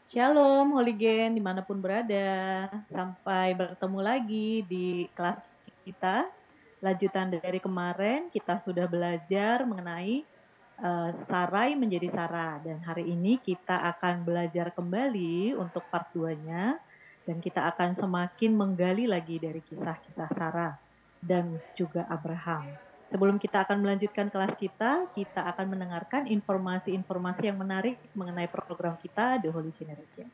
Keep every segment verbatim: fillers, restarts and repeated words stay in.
Shalom, Holigen, dimanapun berada. Sampai bertemu lagi di kelas kita. Lanjutan dari kemarin, kita sudah belajar mengenai uh, Sarai menjadi Sarah. Dan hari ini kita akan belajar kembali untuk part dua-nya. Dan kita akan semakin menggali lagi dari kisah-kisah Sarah dan juga Abraham. Sebelum kita akan melanjutkan kelas kita, kita akan mendengarkan informasi-informasi yang menarik mengenai program kita, The Holy Generation.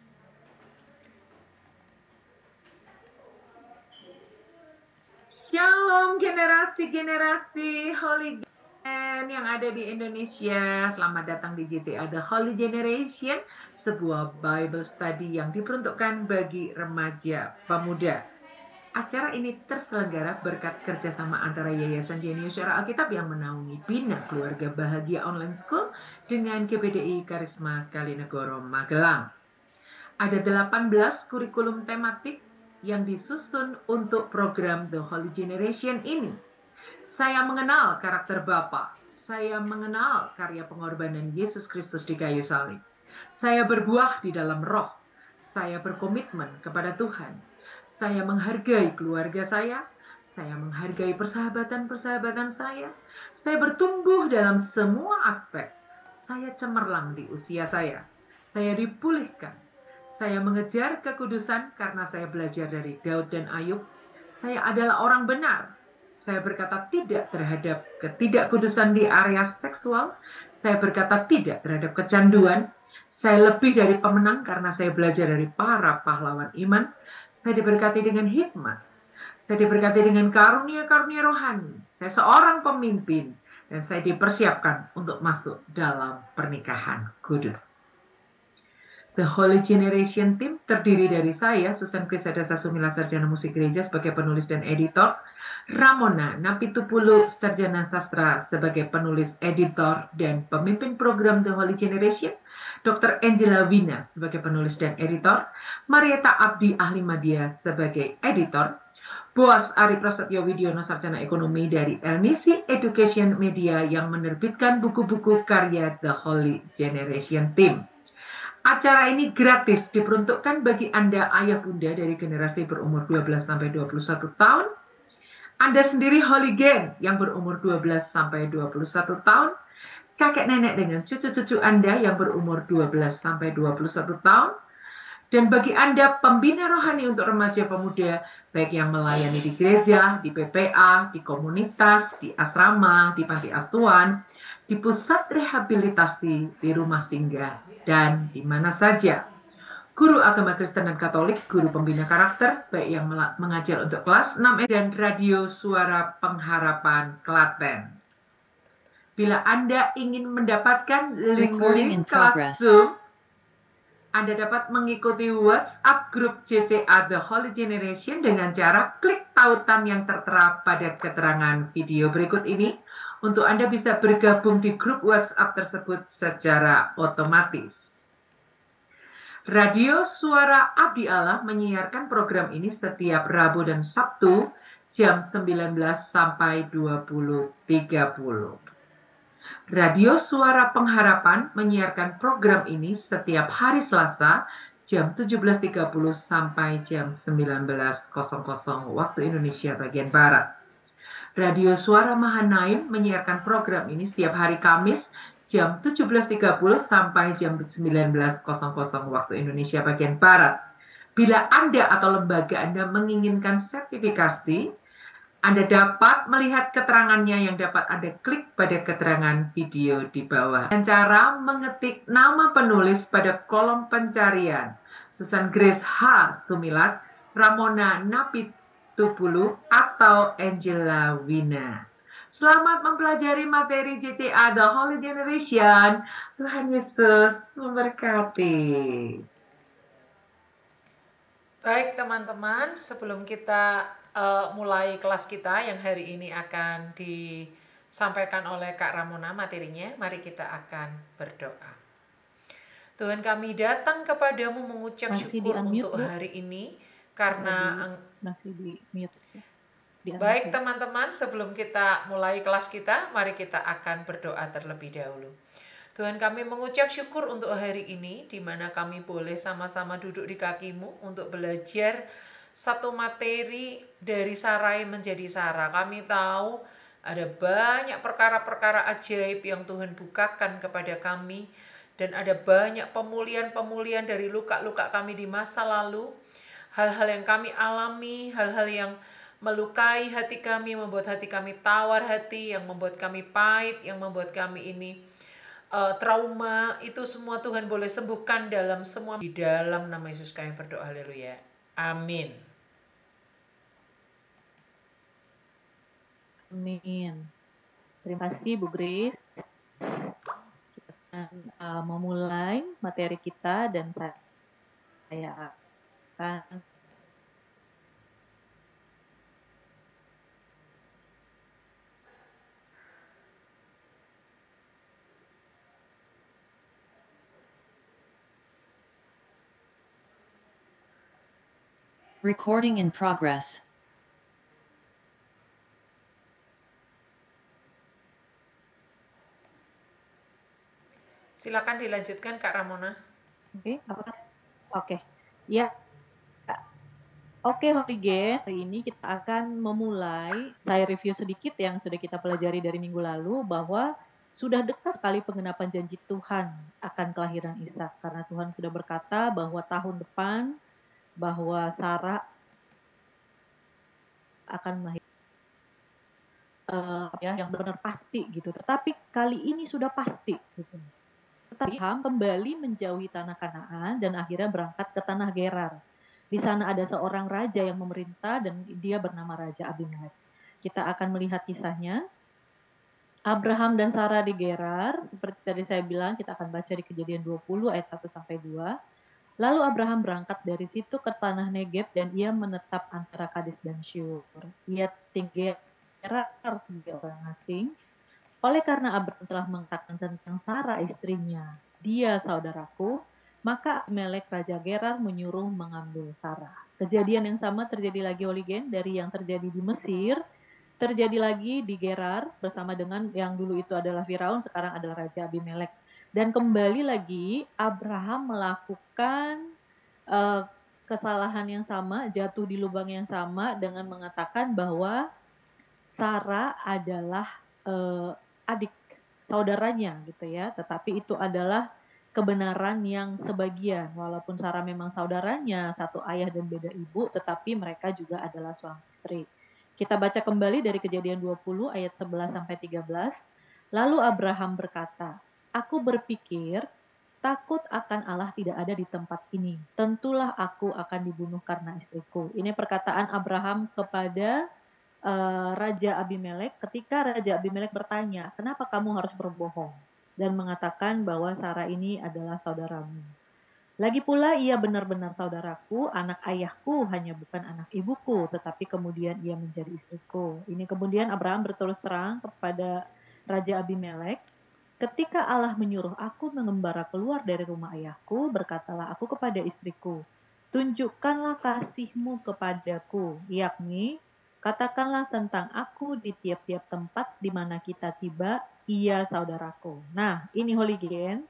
Shalom generasi-generasi Holy Gen yang ada di Indonesia. Selamat datang di J C A The Holy Generation, sebuah Bible study yang diperuntukkan bagi remaja pemuda. Acara ini terselenggara berkat kerjasama antara Yayasan Jenius Syara Alkitab yang menaungi Bina Keluarga Bahagia Online School dengan G P D I Karisma Kalinegoro Magelang. Ada delapan belas kurikulum tematik yang disusun untuk program The Holy Generation ini. Saya mengenal karakter Bapa. Saya mengenal karya pengorbanan Yesus Kristus di kayu salib. Saya berbuah di dalam roh. Saya berkomitmen kepada Tuhan. Saya menghargai keluarga saya. Saya menghargai persahabatan-persahabatan saya. Saya bertumbuh dalam semua aspek. Saya cemerlang di usia saya. Saya dipulihkan. Saya mengejar kekudusan karena saya belajar dari Daud dan Ayub. Saya adalah orang benar. Saya berkata tidak terhadap ketidakkudusan di area seksual. Saya berkata tidak terhadap kecanduan. Saya lebih dari pemenang karena saya belajar dari para pahlawan iman. Saya diberkati dengan hikmat. Saya diberkati dengan karunia-karunia rohani. Saya seorang pemimpin. Dan saya dipersiapkan untuk masuk dalam pernikahan kudus. The Holy Generation Team terdiri dari saya, Susan Krisadasa Sumila, Sarjana Musik Gereja sebagai penulis dan editor, Ramona Napitupulu, Sarjana Sastra sebagai penulis, editor, dan pemimpin program The Holy Generation, Doktor Angela Wina sebagai penulis dan editor, Marieta Abdi Ahli Madya sebagai editor, Boas Ari Prasetyo Widyono, Sarjana Ekonomi dari Elmisi Education Media yang menerbitkan buku-buku karya The Holy Generation Team. Acara ini gratis, diperuntukkan bagi Anda ayah bunda dari generasi berumur dua belas sampai dua puluh satu tahun, Anda sendiri Holy Gen yang berumur dua belas sampai dua puluh satu tahun, kakek nenek dengan cucu-cucu Anda yang berumur dua belas sampai dua puluh satu tahun, dan bagi Anda pembina rohani untuk remaja pemuda, baik yang melayani di gereja, di P P A, di komunitas, di asrama, di panti asuhan, di pusat rehabilitasi, di rumah singgah, dan di mana saja. Guru agama Kristen dan Katolik, guru pembina karakter, baik yang mengajar untuk kelas enam S D dan Radio Suara Pengharapan Klaten. Bila Anda ingin mendapatkan link-link kelas Zoom, Anda dapat mengikuti WhatsApp grup J C A The Holy Generation dengan cara klik tautan yang tertera pada keterangan video berikut ini untuk Anda bisa bergabung di grup WhatsApp tersebut secara otomatis. Radio Suara Abdi Allah menyiarkan program ini setiap Rabu dan Sabtu jam sembilan belas sampai dua puluh tiga puluh. Radio Suara Pengharapan menyiarkan program ini setiap hari Selasa jam tujuh belas tiga puluh sampai jam sembilan belas waktu Indonesia bagian Barat. Radio Suara Mahanaim menyiarkan program ini setiap hari Kamis jam tujuh belas tiga puluh sampai jam sembilan belas waktu Indonesia bagian Barat. Bila Anda atau lembaga Anda menginginkan sertifikasi, Anda dapat melihat keterangannya yang dapat Anda klik pada keterangan video di bawah. Dengan cara mengetik nama penulis pada kolom pencarian, Susan Grace H. Sumilat, Ramona Napitupulu, atau Angela Wina. Selamat mempelajari materi J C A The Holy Generation. Tuhan Yesus memberkati. Baik teman-teman, sebelum kita uh, mulai kelas kita yang hari ini akan disampaikan oleh Kak Ramona materinya, mari kita akan berdoa. Tuhan, kami datang kepadamu mengucap Masih syukur di-unmute, untuk Bu? hari ini karena Di, masih di mute. Di baik teman-teman, sebelum kita mulai kelas kita, mari kita akan berdoa terlebih dahulu. Tuhan, kami mengucap syukur untuk hari ini, di mana kami boleh sama-sama duduk di kaki-Mu untuk belajar satu materi dari Sarai menjadi Sarah. Kami tahu ada banyak perkara-perkara ajaib yang Tuhan bukakan kepada kami, dan ada banyak pemulihan-pemulihan dari luka-luka kami di masa lalu, hal-hal yang kami alami, hal-hal yang melukai hati kami, membuat hati kami tawar hati, yang membuat kami pahit, yang membuat kami ini uh, trauma. Itu semua Tuhan boleh sembuhkan dalam semua, di dalam nama Yesus kami berdoa, haleluya, amin. Amin. Terima kasih Bu Grace. Kita akan uh, memulai materi kita, dan saya, saya akan Recording in progress. Silakan dilanjutkan Kak Ramona. Oke, okay, oke, okay. Ya, oke, okay, Holy Gen, hari ini kita akan memulai. Saya review sedikit yang sudah kita pelajari dari minggu lalu, bahwa sudah dekat kali penggenapan janji Tuhan akan kelahiran Ishak, karena Tuhan sudah berkata bahwa tahun depan bahwa Sarah akan melahirkan uh, ya, yang benar pasti gitu. Tetapi kali ini sudah pasti gitu. Tetapi Ham kembali menjauhi tanah Kanaan dan akhirnya berangkat ke tanah Gerar. Di sana ada seorang raja yang memerintah dan dia bernama Raja Abimelek. Kita akan melihat kisahnya. Abraham dan Sarah di Gerar, seperti tadi saya bilang, kita akan baca di Kejadian dua puluh ayat satu sampai dua. Lalu Abraham berangkat dari situ ke tanah Negeb dan ia menetap antara Kades dan Syur. Ia tinggal Gerar sebagai orang asing. Oleh karena Abraham telah mengatakan tentang Sarah istrinya, dia saudaraku, maka Abimelek Raja Gerar menyuruh mengambil Sarah. Kejadian yang sama terjadi lagi, Holy Gen, dari yang terjadi di Mesir, terjadi lagi di Gerar bersama dengan yang dulu itu adalah Firaun, sekarang adalah Raja Abimelek. Dan kembali lagi Abraham melakukan uh, kesalahan yang sama, jatuh di lubang yang sama dengan mengatakan bahwa Sarah adalah uh, adik saudaranya gitu ya, tetapi itu adalah kebenaran yang sebagian. Walaupun Sarah memang saudaranya, satu ayah dan beda ibu, tetapi mereka juga adalah suami istri. Kita baca kembali dari Kejadian dua puluh ayat sebelas sampai tiga belas. Lalu Abraham berkata, "Aku berpikir takut akan Allah tidak ada di tempat ini. Tentulah aku akan dibunuh karena istriku." Ini perkataan Abraham kepada Uh, Raja Abimelek ketika Raja Abimelek bertanya, "Kenapa kamu harus berbohong?" dan mengatakan bahwa Sarah ini adalah saudaramu. Lagi pula ia benar-benar saudaraku, anak ayahku, hanya bukan anak ibuku, tetapi kemudian ia menjadi istriku. Ini kemudian Abraham berterus terang kepada Raja Abimelek, "Ketika Allah menyuruh aku mengembara keluar dari rumah ayahku, berkatalah aku kepada istriku, 'Tunjukkanlah kasihmu kepadaku,' yakni katakanlah tentang aku di tiap-tiap tempat di mana kita tiba, ia saudaraku." Nah, ini Holy Gen.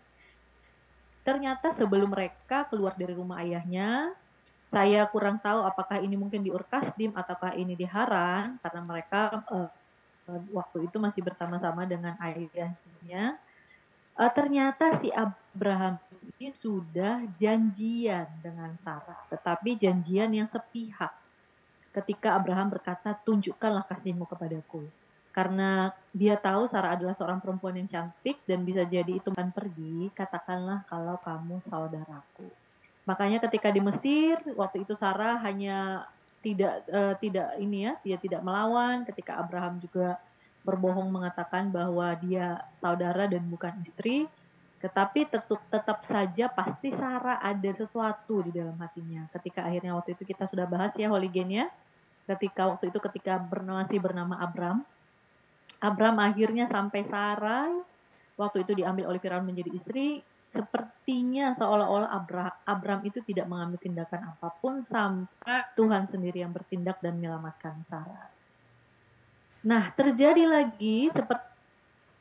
Ternyata sebelum mereka keluar dari rumah ayahnya, saya kurang tahu apakah ini mungkin di Ur Kasdim ataukah ini di Haran, karena mereka uh, waktu itu masih bersama-sama dengan ayahnya. Uh, ternyata si Abraham ini sudah janjian dengan Sarah, tetapi janjian yang sepihak. Ketika Abraham berkata, "Tunjukkanlah kasihmu kepadaku." Karena dia tahu Sarah adalah seorang perempuan yang cantik dan bisa jadi itu akan pergi, katakanlah kalau kamu saudaraku. Makanya ketika di Mesir, waktu itu Sarah hanya tidak uh, tidak ini ya, dia tidak melawan. Ketika Abraham juga berbohong mengatakan bahwa dia saudara dan bukan istri, tetapi tetap, tetap saja pasti Sarah ada sesuatu di dalam hatinya. Ketika akhirnya waktu itu kita sudah bahas ya, Holy Gen ya, ketika waktu itu ketika masih bernama Abram, Abram akhirnya sampai Sarai, waktu itu diambil oleh Firaun menjadi istri, sepertinya seolah-olah Abra, Abram itu tidak mengambil tindakan apapun sampai Tuhan sendiri yang bertindak dan menyelamatkan Sarah. Nah, terjadi lagi seperti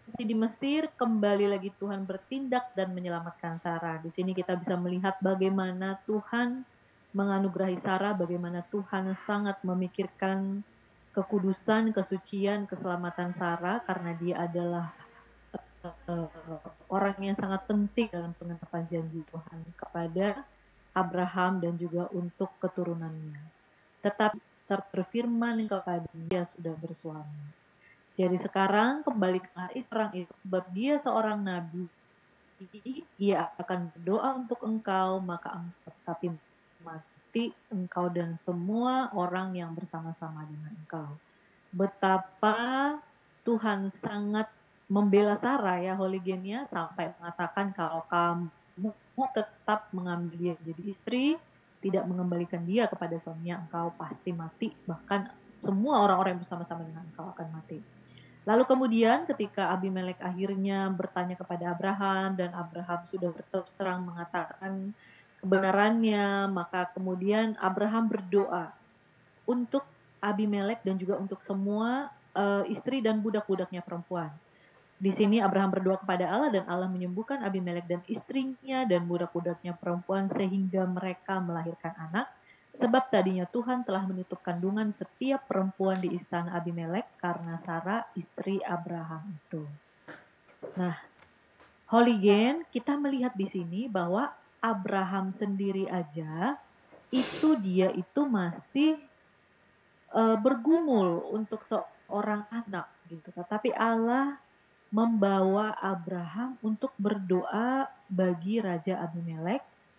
Masih di Mesir, kembali lagi Tuhan bertindak dan menyelamatkan Sarah. Di sini kita bisa melihat bagaimana Tuhan menganugerahi Sarah, bagaimana Tuhan sangat memikirkan kekudusan, kesucian, keselamatan Sarah, karena dia adalah uh, orang yang sangat penting dalam pengenapan janji Tuhan kepada Abraham dan juga untuk keturunannya. Tetapi serta berfirman kepada dia sudah bersuami. Jadi sekarang kembalikanlah orang itu, sebab dia seorang nabi. Ia akan berdoa untuk engkau, maka engkau tapi mati engkau dan semua orang yang bersama-sama dengan engkau. Betapa Tuhan sangat membela Sarah ya, Holigenia, sampai mengatakan kalau kamu tetap mengambil dia jadi istri, tidak mengembalikan dia kepada suaminya, engkau pasti mati, bahkan semua orang-orang yang bersama-sama dengan engkau akan mati. Lalu kemudian ketika Abimelek akhirnya bertanya kepada Abraham dan Abraham sudah terus terang mengatakan kebenarannya, maka kemudian Abraham berdoa untuk Abimelek dan juga untuk semua uh, istri dan budak-budaknya perempuan. Di sini Abraham berdoa kepada Allah dan Allah menyembuhkan Abimelek dan istrinya dan budak-budaknya perempuan sehingga mereka melahirkan anak. Sebab tadinya Tuhan telah menutup kandungan setiap perempuan di istana Abimelek karena Sarah istri Abraham itu. Nah, Holigen, kita melihat di sini bahwa Abraham sendiri aja itu dia itu masih uh, bergumul untuk seorang anak gitu. Tetapi Allah membawa Abraham untuk berdoa bagi Raja Abimelek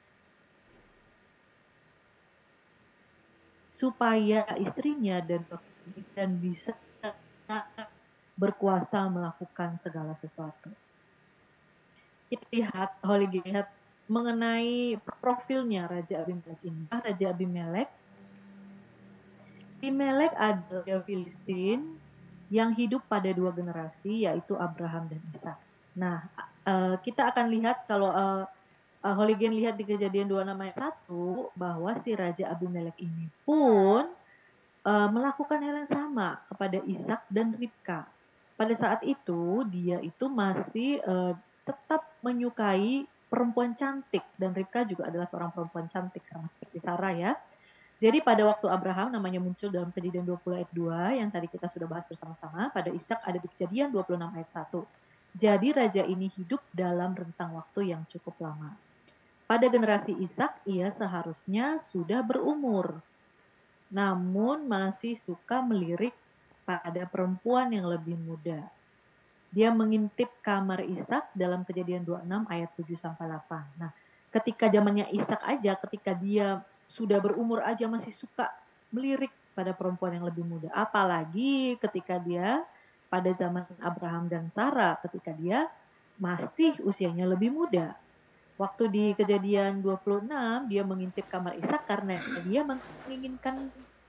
supaya istrinya dan dan bisa berkuasa melakukan segala sesuatu. Kita lihat, Holy lihat mengenai profilnya Raja Abimelek ini. Raja Abimelek, Abimelek adalah Filistin yang hidup pada dua generasi, yaitu Abraham dan Ishak. Nah, uh, kita akan lihat kalau uh, Uh, Holigen lihat di Kejadian dua puluh enam ayat satu bahwa si Raja Abimelek ini pun uh, melakukan hal yang sama kepada Ishak dan Ribka. Pada saat itu dia itu masih uh, tetap menyukai perempuan cantik dan Ribka juga adalah seorang perempuan cantik sama seperti Sarah ya. Jadi pada waktu Abraham namanya muncul dalam Kejadian dua puluh ayat dua yang tadi kita sudah bahas bersama-sama, pada Ishak ada di Kejadian dua puluh enam ayat satu. Jadi raja ini hidup dalam rentang waktu yang cukup lama. Pada generasi Ishak, ia seharusnya sudah berumur, namun masih suka melirik pada perempuan yang lebih muda. Dia mengintip kamar Ishak dalam Kejadian dua puluh enam ayat tujuh sampai delapan. Nah, ketika zamannya Ishak aja, ketika dia sudah berumur aja masih suka melirik pada perempuan yang lebih muda. Apalagi ketika dia pada zaman Abraham dan Sarah, ketika dia masih usianya lebih muda. Waktu di Kejadian dua puluh enam, dia mengintip kamar Ishak karena dia menginginkan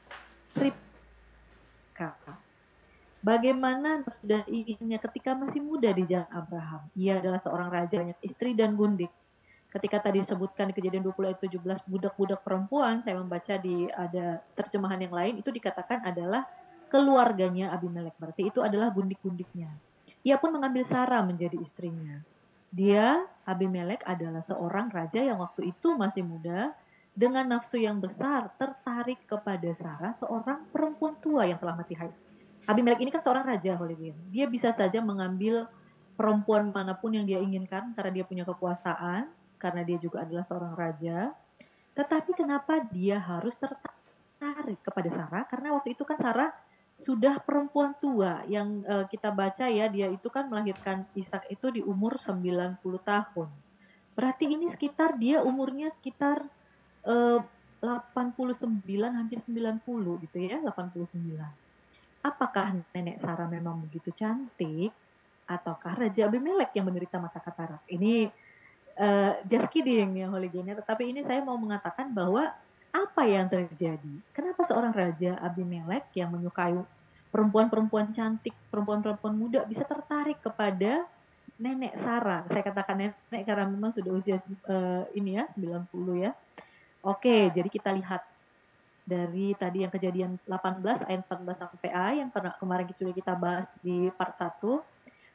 Ribka. Bagaimana dan inginnya ketika masih muda di zaman Abraham. Ia adalah seorang raja, banyak istri dan gundik. Ketika tadi disebutkan di Kejadian dua puluh ayat tujuh belas, budak-budak perempuan, saya membaca di ada terjemahan yang lain, itu dikatakan adalah keluarganya Abimelek. Berarti itu adalah gundik-gundiknya. Ia pun mengambil Sarah menjadi istrinya. Dia, Abimelek, adalah seorang raja yang waktu itu masih muda, dengan nafsu yang besar, tertarik kepada Sarah, seorang perempuan tua yang telah mati haid. Abimelek ini kan seorang raja, Hollywood. Dia bisa saja mengambil perempuan manapun yang dia inginkan, karena dia punya kekuasaan, karena dia juga adalah seorang raja. Tetapi kenapa dia harus tertarik kepada Sarah? Karena waktu itu kan Sarah sudah perempuan tua yang uh, kita baca ya, dia itu kan melahirkan Ishak itu di umur sembilan puluh tahun. Berarti ini sekitar dia umurnya sekitar uh, delapan puluh sembilan hampir sembilan puluh gitu ya, delapan puluh sembilan. Apakah nenek Sarah memang begitu cantik ataukah Raja Abimelek yang menderita mata katarak? Ini uh, just kidding ya Holigenia, tetapi ini saya mau mengatakan bahwa apa yang terjadi? Kenapa seorang Raja Abimelek yang menyukai perempuan-perempuan cantik, perempuan-perempuan muda bisa tertarik kepada nenek Sarah? Saya katakan nenek karena memang sudah usia uh, ini ya, sembilan puluh ya. Oke, jadi kita lihat dari tadi yang Kejadian delapan belas ayat empat belas sampai A yang pernah kemarin sudah kita bahas di part satu.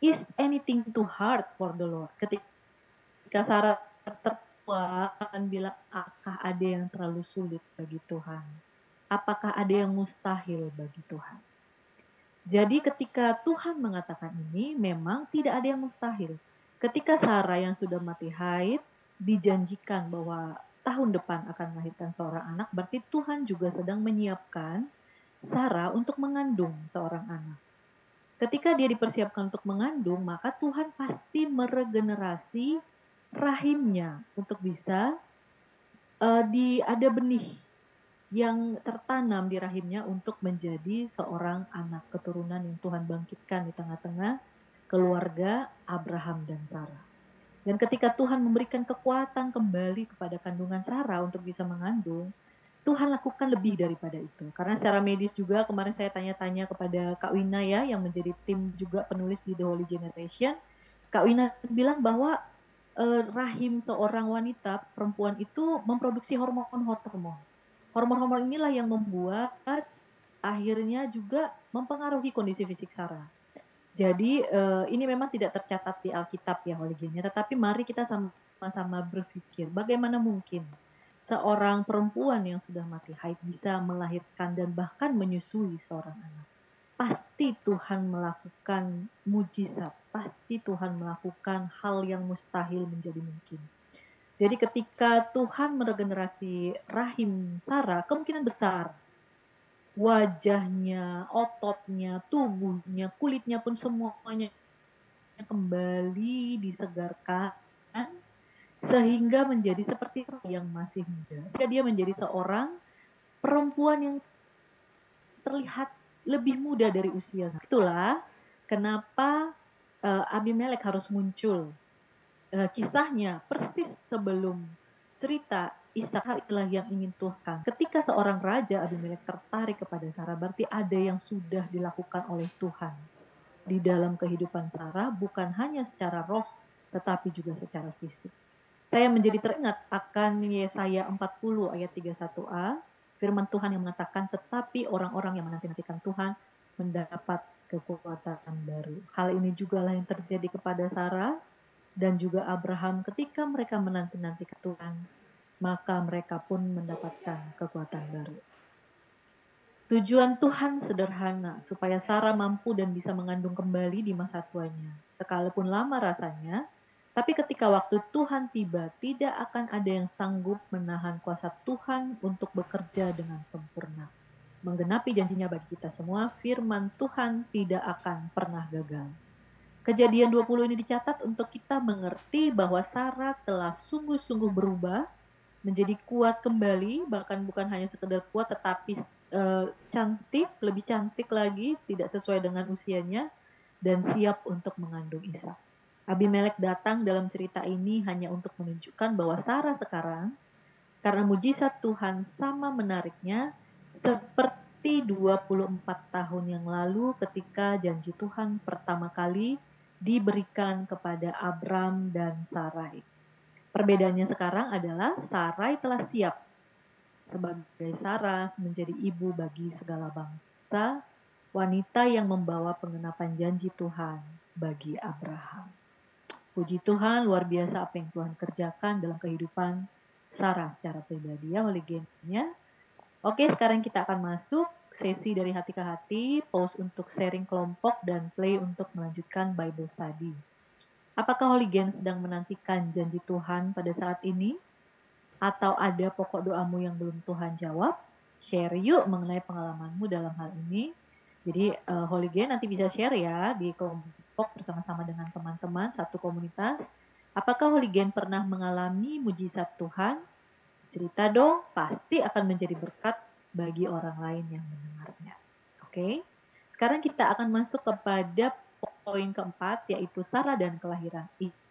Is anything too hard for the Lord? Ketika Sarah tertua akan bilang, apakah ada yang terlalu sulit bagi Tuhan? Apakah ada yang mustahil bagi Tuhan? Jadi ketika Tuhan mengatakan ini, memang tidak ada yang mustahil. Ketika Sarah yang sudah mati haid dijanjikan bahwa tahun depan akan melahirkan seorang anak, berarti Tuhan juga sedang menyiapkan Sarah untuk mengandung seorang anak. Ketika dia dipersiapkan untuk mengandung, maka Tuhan pasti meregenerasi rahimnya untuk bisa uh, di ada benih yang tertanam di rahimnya untuk menjadi seorang anak keturunan yang Tuhan bangkitkan di tengah-tengah keluarga Abraham dan Sarah. Dan ketika Tuhan memberikan kekuatan kembali kepada kandungan Sarah untuk bisa mengandung, Tuhan lakukan lebih daripada itu. Karena secara medis juga kemarin saya tanya-tanya kepada Kak Wina ya, yang menjadi tim juga penulis di The Holy Generation. Kak Wina bilang bahwa eh, rahim seorang wanita, perempuan itu memproduksi hormon-hormon. Hormon-hormon inilah yang membuat akhirnya juga mempengaruhi kondisi fisik Sarah. Jadi uh, ini memang tidak tercatat di Alkitab ya Holigennya, tetapi mari kita sama-sama berpikir bagaimana mungkin seorang perempuan yang sudah mati haid bisa melahirkan dan bahkan menyusui seorang anak. Pasti Tuhan melakukan mujizat, pasti Tuhan melakukan hal yang mustahil menjadi mungkin. Jadi ketika Tuhan meregenerasi rahim Sarah, kemungkinan besar wajahnya, ototnya, tubuhnya, kulitnya pun semuanya kembali disegarkan sehingga menjadi seperti yang masih muda. Sehingga dia menjadi seorang perempuan yang terlihat lebih muda dari usia. Itulah kenapa uh, Abimelek harus muncul. Uh, kisahnya persis sebelum cerita Ishak itulah yang ingin Tuhan. Ketika seorang raja Abimelek tertarik kepada Sarah, berarti ada yang sudah dilakukan oleh Tuhan di dalam kehidupan Sarah, bukan hanya secara roh, tetapi juga secara fisik. Saya menjadi teringat akan Yesaya empat puluh ayat tiga puluh satu a, firman Tuhan yang mengatakan, tetapi orang-orang yang menanti-nantikan Tuhan mendapat kekuatan baru. Hal ini juga lah yang terjadi kepada Sarah dan juga Abraham ketika mereka menanti-nantikan Tuhan, maka mereka pun mendapatkan kekuatan baru. Tujuan Tuhan sederhana, supaya Sarah mampu dan bisa mengandung kembali di masa tuanya. Sekalipun lama rasanya, tapi ketika waktu Tuhan tiba, tidak akan ada yang sanggup menahan kuasa Tuhan untuk bekerja dengan sempurna. Menggenapi janjinya bagi kita semua, firman Tuhan tidak akan pernah gagal. Kejadian dua puluh ini dicatat untuk kita mengerti bahwa Sarah telah sungguh-sungguh berubah menjadi kuat kembali, bahkan bukan hanya sekedar kuat tetapi uh, cantik, lebih cantik lagi, tidak sesuai dengan usianya, dan siap untuk mengandung Ishak. Abimelek datang dalam cerita ini hanya untuk menunjukkan bahwa Sarah sekarang, karena mujizat Tuhan sama menariknya seperti dua puluh empat tahun yang lalu ketika janji Tuhan pertama kali diberikan kepada Abram dan Sarai. Perbedaannya sekarang adalah Sarai telah siap sebagai Sarah menjadi ibu bagi segala bangsa, wanita yang membawa pengenapan janji Tuhan bagi Abraham. Puji Tuhan, luar biasa apa yang Tuhan kerjakan dalam kehidupan Sarah secara pribadi ya, oleh gennya. Oke, sekarang kita akan masuk sesi dari hati ke hati, pause untuk sharing kelompok, dan play untuk melanjutkan Bible Study. Apakah Holy Gen sedang menantikan janji Tuhan pada saat ini? Atau ada pokok doamu yang belum Tuhan jawab? Share yuk mengenai pengalamanmu dalam hal ini. Jadi uh, Holy Gen nanti bisa share ya di kelompok bersama-sama dengan teman-teman satu komunitas. Apakah Holy Gen pernah mengalami mujizat Tuhan? Cerita dong, pasti akan menjadi berkat bagi orang lain yang mendengarnya. Oke, sekarang kita akan masuk kepada poin keempat, yaitu Sarah dan kelahiran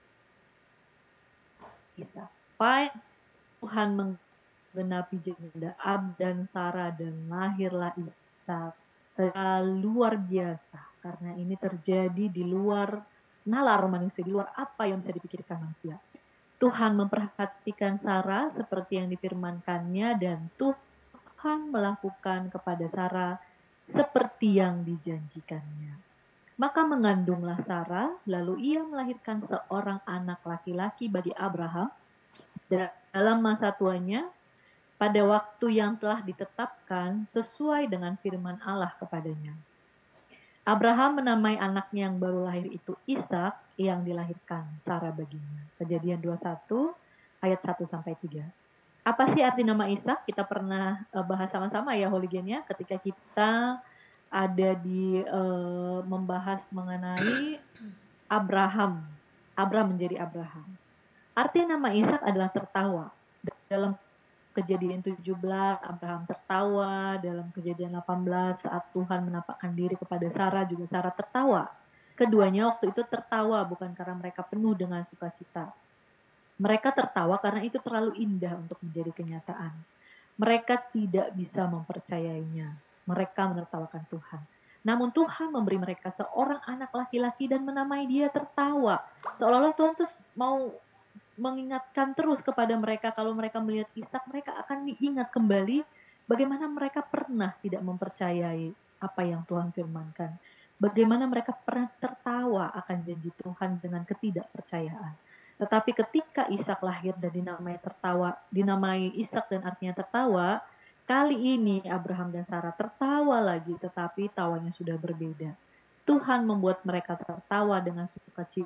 Ishak. Tuhan menggenapi janji Ab dan Sarah dan lahirlah Ishak. Luar biasa, karena ini terjadi di luar nalar manusia, di luar apa yang bisa dipikirkan manusia. Tuhan memperhatikan Sarah seperti yang difirmankannya, dan Tuhan melakukan kepada Sarah seperti yang dijanjikannya. Maka mengandunglah Sarah, lalu ia melahirkan seorang anak laki-laki bagi Abraham dalam masa tuanya, pada waktu yang telah ditetapkan sesuai dengan firman Allah kepadanya. Abraham menamai anaknya yang baru lahir itu Ishak, yang dilahirkan Sarah baginya. Kejadian dua puluh satu ayat satu sampai tiga. Apa sih arti nama Ishak? Kita pernah uh, bahas sama-sama ya Holigenya ketika kita ada di uh, membahas mengenai Abraham. Abraham menjadi Abraham. Arti nama Ishak adalah tertawa. Dalam Kejadian tujuh belas, Abraham tertawa. Dalam Kejadian delapan belas, saat Tuhan menampakkan diri kepada Sarah, juga Sarah tertawa. Keduanya waktu itu tertawa bukan karena mereka penuh dengan sukacita. Mereka tertawa karena itu terlalu indah untuk menjadi kenyataan. Mereka tidak bisa mempercayainya. Mereka menertawakan Tuhan. Namun Tuhan memberi mereka seorang anak laki-laki dan menamai dia tertawa. Seolah-olah Tuhan tuh mau mengingatkan terus kepada mereka, kalau mereka melihat Ishak, mereka akan diingat kembali bagaimana mereka pernah tidak mempercayai apa yang Tuhan firmankan. Bagaimana mereka pernah tertawa akan janji Tuhan dengan ketidakpercayaan. Tetapi ketika Ishak lahir dan dinamai tertawa, dinamai Ishak dan artinya tertawa, kali ini Abraham dan Sarah tertawa lagi, tetapi tawanya sudah berbeda. Tuhan membuat mereka tertawa dengan sukacita,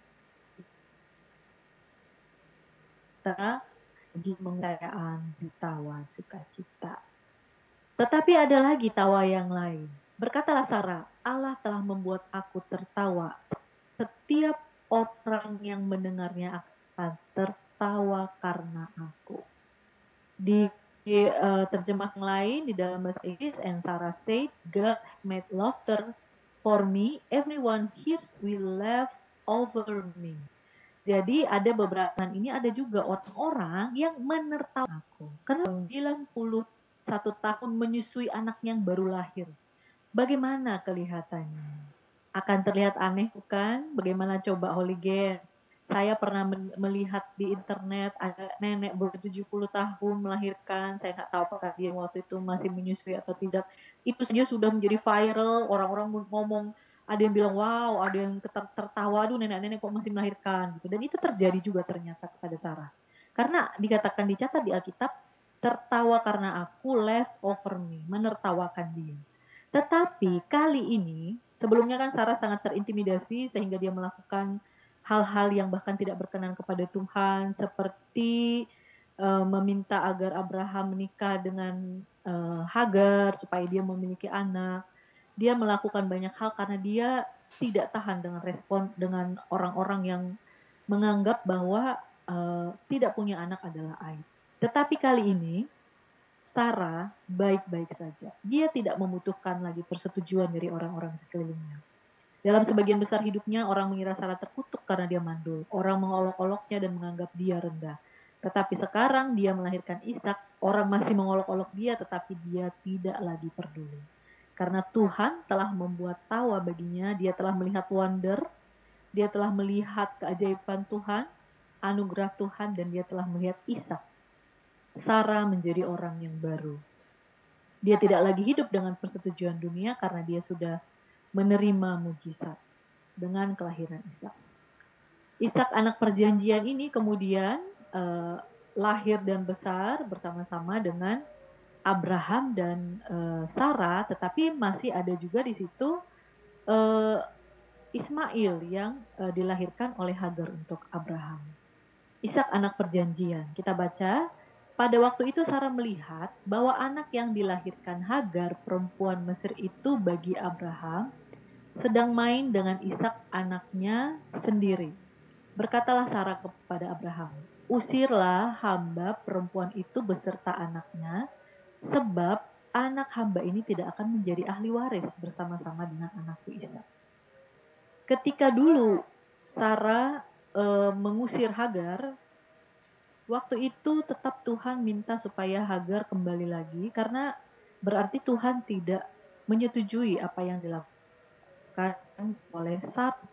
pengerayaan di tawa sukacita. Tetapi ada lagi tawa yang lain. Berkatalah Sarah, Allah telah membuat aku tertawa. Setiap orang yang mendengarnya akan tertawa karena aku. Di, di uh, terjemahan lain di dalam bahasa Inggris, and Sarah said, God made laughter for me. Everyone hears will laugh over me. Jadi ada beberapa ini ada juga orang-orang yang menertawakan aku. Karena sembilan puluh satu tahun menyusui anak yang baru lahir. Bagaimana kelihatannya? Akan terlihat aneh bukan? Bagaimana coba Holigen? Saya pernah melihat di internet ada nenek bertujuh puluh tahun melahirkan. Saya nggak tahu apakah dia waktu itu masih menyusui atau tidak. Itu saja sudah menjadi viral. Orang-orang ngomong, ada yang bilang wow, ada yang tertawa, aduh nenek-nenek kok masih melahirkan gitu. Dan itu terjadi juga ternyata kepada Sarah. Karena dikatakan dicatat di Alkitab, tertawa karena aku, laugh over me, menertawakan dia. Tetapi kali ini, sebelumnya kan Sarah sangat terintimidasi sehingga dia melakukan hal-hal yang bahkan tidak berkenan kepada Tuhan, seperti uh, meminta agar Abraham menikah dengan uh, Hagar supaya dia memiliki anak. Dia melakukan banyak hal karena dia tidak tahan dengan respon dengan orang-orang yang menganggap bahwa uh, tidak punya anak adalah aib. Tetapi kali ini Sarah baik-baik saja. Dia tidak membutuhkan lagi persetujuan dari orang-orang sekelilingnya. Dalam sebagian besar hidupnya, orang mengira Sarah terkutuk karena dia mandul. Orang mengolok-oloknya dan menganggap dia rendah. Tetapi sekarang dia melahirkan Ishak, orang masih mengolok-olok dia, tetapi dia tidak lagi peduli. Karena Tuhan telah membuat tawa baginya, dia telah melihat wonder, dia telah melihat keajaiban Tuhan, anugerah Tuhan, dan dia telah melihat Ishak. Sarah menjadi orang yang baru. Dia tidak lagi hidup dengan persetujuan dunia karena dia sudah menerima mujizat dengan kelahiran Ishak. Ishak anak perjanjian ini kemudian uh, lahir dan besar bersama-sama dengan Abraham dan uh, Sarah, tetapi masih ada juga di situ uh, Ismail yang uh, dilahirkan oleh Hagar untuk Abraham. Ishak anak perjanjian. Kita baca, pada waktu itu Sarah melihat bahwa anak yang dilahirkan Hagar, perempuan Mesir itu bagi Abraham, sedang main dengan Ishak anaknya sendiri. Berkatalah Sarah kepada Abraham, usirlah hamba perempuan itu beserta anaknya, sebab anak hamba ini tidak akan menjadi ahli waris bersama-sama dengan anakku Ishak. Ketika dulu Sarah e, mengusir Hagar, waktu itu tetap Tuhan minta supaya Hagar kembali lagi, karena berarti Tuhan tidak menyetujui apa yang dilakukan oleh Sarah.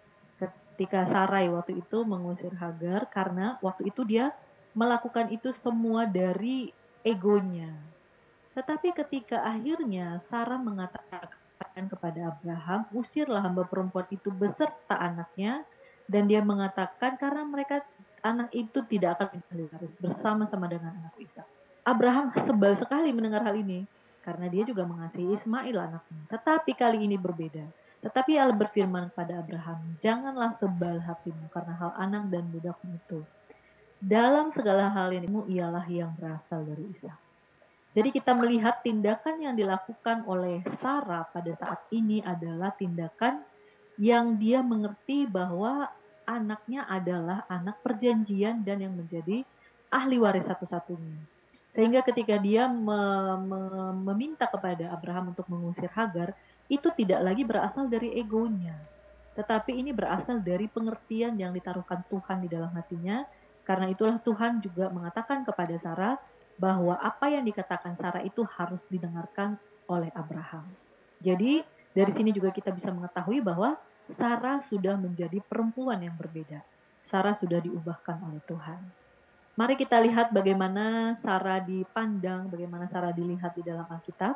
Ketika Sarai waktu itu mengusir Hagar, karena waktu itu dia melakukan itu semua dari egonya. Tetapi ketika akhirnya Sarah mengatakan kepada Abraham, "Usirlah hamba perempuan itu beserta anaknya," dan dia mengatakan, "Karena mereka anak itu tidak akan menjadi waris bersama-sama dengan anakku Ishak." Abraham sebal sekali mendengar hal ini, karena dia juga mengasihi Ismail anaknya. Tetapi kali ini berbeda. Tetapi Allah berfirman kepada Abraham, "Janganlah sebal hatimu karena hal anak dan budakmu itu. Dalam segala hal ini ialah yang berasal dari Ishak." Jadi kita melihat tindakan yang dilakukan oleh Sarah pada saat ini adalah tindakan yang dia mengerti bahwa anaknya adalah anak perjanjian dan yang menjadi ahli waris satu-satunya. Sehingga ketika dia me, me, meminta kepada Abraham untuk mengusir Hagar, itu tidak lagi berasal dari egonya. Tetapi ini berasal dari pengertian yang ditaruhkan Tuhan di dalam hatinya. Karena itulah Tuhan juga mengatakan kepada Sarah, bahwa apa yang dikatakan Sarah itu harus didengarkan oleh Abraham. Jadi dari sini juga kita bisa mengetahui bahwa Sarah sudah menjadi perempuan yang berbeda. Sarah sudah diubahkan oleh Tuhan. Mari kita lihat bagaimana Sarah dipandang, bagaimana Sarah dilihat di dalam Alkitab.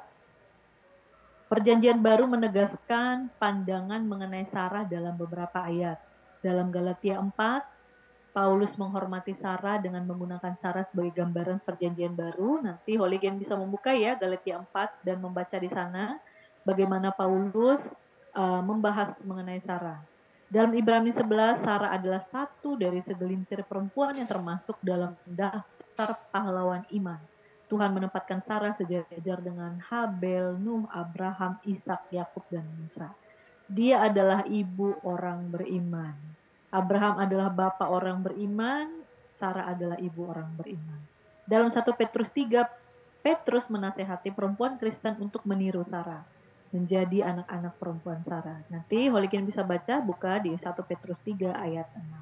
Perjanjian Baru menegaskan pandangan mengenai Sarah dalam beberapa ayat. Dalam Galatia empat, Paulus menghormati Sarah dengan menggunakan Sarah sebagai gambaran perjanjian baru. Nanti Holy Gen bisa membuka ya Galatia empat dan membaca di sana bagaimana Paulus uh, membahas mengenai Sarah. Dalam Ibrani sebelas, Sarah adalah satu dari segelintir perempuan yang termasuk dalam daftar pahlawan iman. Tuhan menempatkan Sarah sejajar dengan Habel, Nuh, Abraham, Ishak, Yakub, dan Musa. Dia adalah ibu orang beriman. Abraham adalah bapak orang beriman, Sarah adalah ibu orang beriman. Dalam satu Petrus tiga, Petrus menasehati perempuan Kristen untuk meniru Sarah, menjadi anak-anak perempuan Sarah. Nanti Holy Gen bisa baca, buka di satu Petrus tiga ayat enam.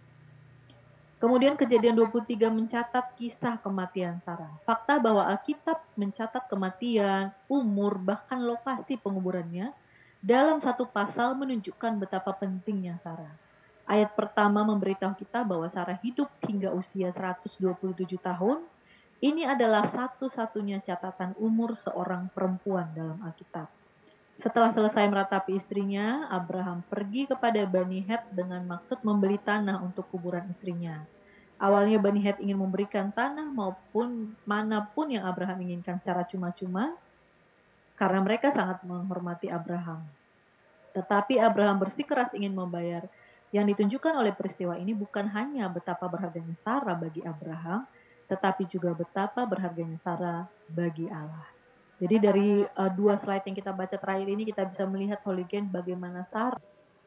Kemudian Kejadian dua puluh tiga mencatat kisah kematian Sarah. Fakta bahwa Alkitab mencatat kematian, umur, bahkan lokasi penguburannya dalam satu pasal menunjukkan betapa pentingnya Sarah. Ayat pertama memberitahu kita bahwa Sarah hidup hingga usia seratus dua puluh tujuh tahun. Ini adalah satu-satunya catatan umur seorang perempuan dalam Alkitab. Setelah selesai meratapi istrinya, Abraham pergi kepada Bani Het dengan maksud membeli tanah untuk kuburan istrinya. Awalnya Bani Het ingin memberikan tanah maupun manapun yang Abraham inginkan secara cuma-cuma, karena mereka sangat menghormati Abraham. Tetapi Abraham bersikeras ingin membayar. Yang ditunjukkan oleh peristiwa ini bukan hanya betapa berharganya Sarah bagi Abraham, tetapi juga betapa berharganya Sarah bagi Allah. Jadi dari uh, dua slide yang kita baca terakhir ini kita bisa melihat Holy Gen bagaimana Sarah.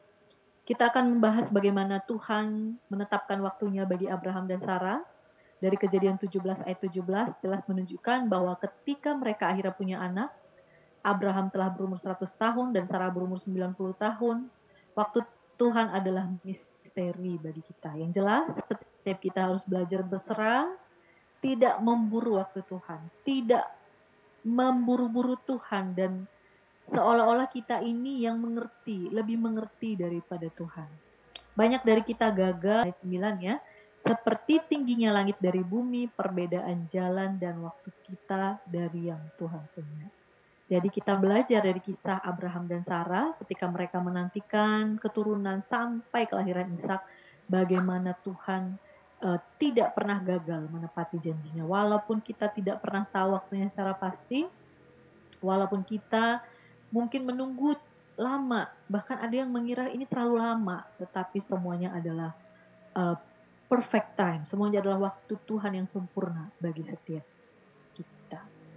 Kita akan membahas bagaimana Tuhan menetapkan waktunya bagi Abraham dan Sarah. Dari Kejadian tujuh belas ayat tujuh belas telah menunjukkan bahwa ketika mereka akhirnya punya anak, Abraham telah berumur seratus tahun dan Sarah berumur sembilan puluh tahun. Waktu Tuhan adalah misteri bagi kita. Yang jelas, setiap kita harus belajar berserah, tidak memburu waktu Tuhan, tidak memburu-buru Tuhan, dan seolah-olah kita ini yang mengerti, lebih mengerti daripada Tuhan. Banyak dari kita gagal, ayat sembilan ya, seperti tingginya langit dari bumi, perbedaan jalan dan waktu kita dari yang Tuhan punya. Jadi kita belajar dari kisah Abraham dan Sarah ketika mereka menantikan keturunan sampai kelahiran Ishak, bagaimana Tuhan uh, tidak pernah gagal menepati janjinya. Walaupun kita tidak pernah tahu waktunya secara pasti, walaupun kita mungkin menunggu lama, bahkan ada yang mengira ini terlalu lama, tetapi semuanya adalah uh, perfect time. Semuanya adalah waktu Tuhan yang sempurna bagi setiap kita.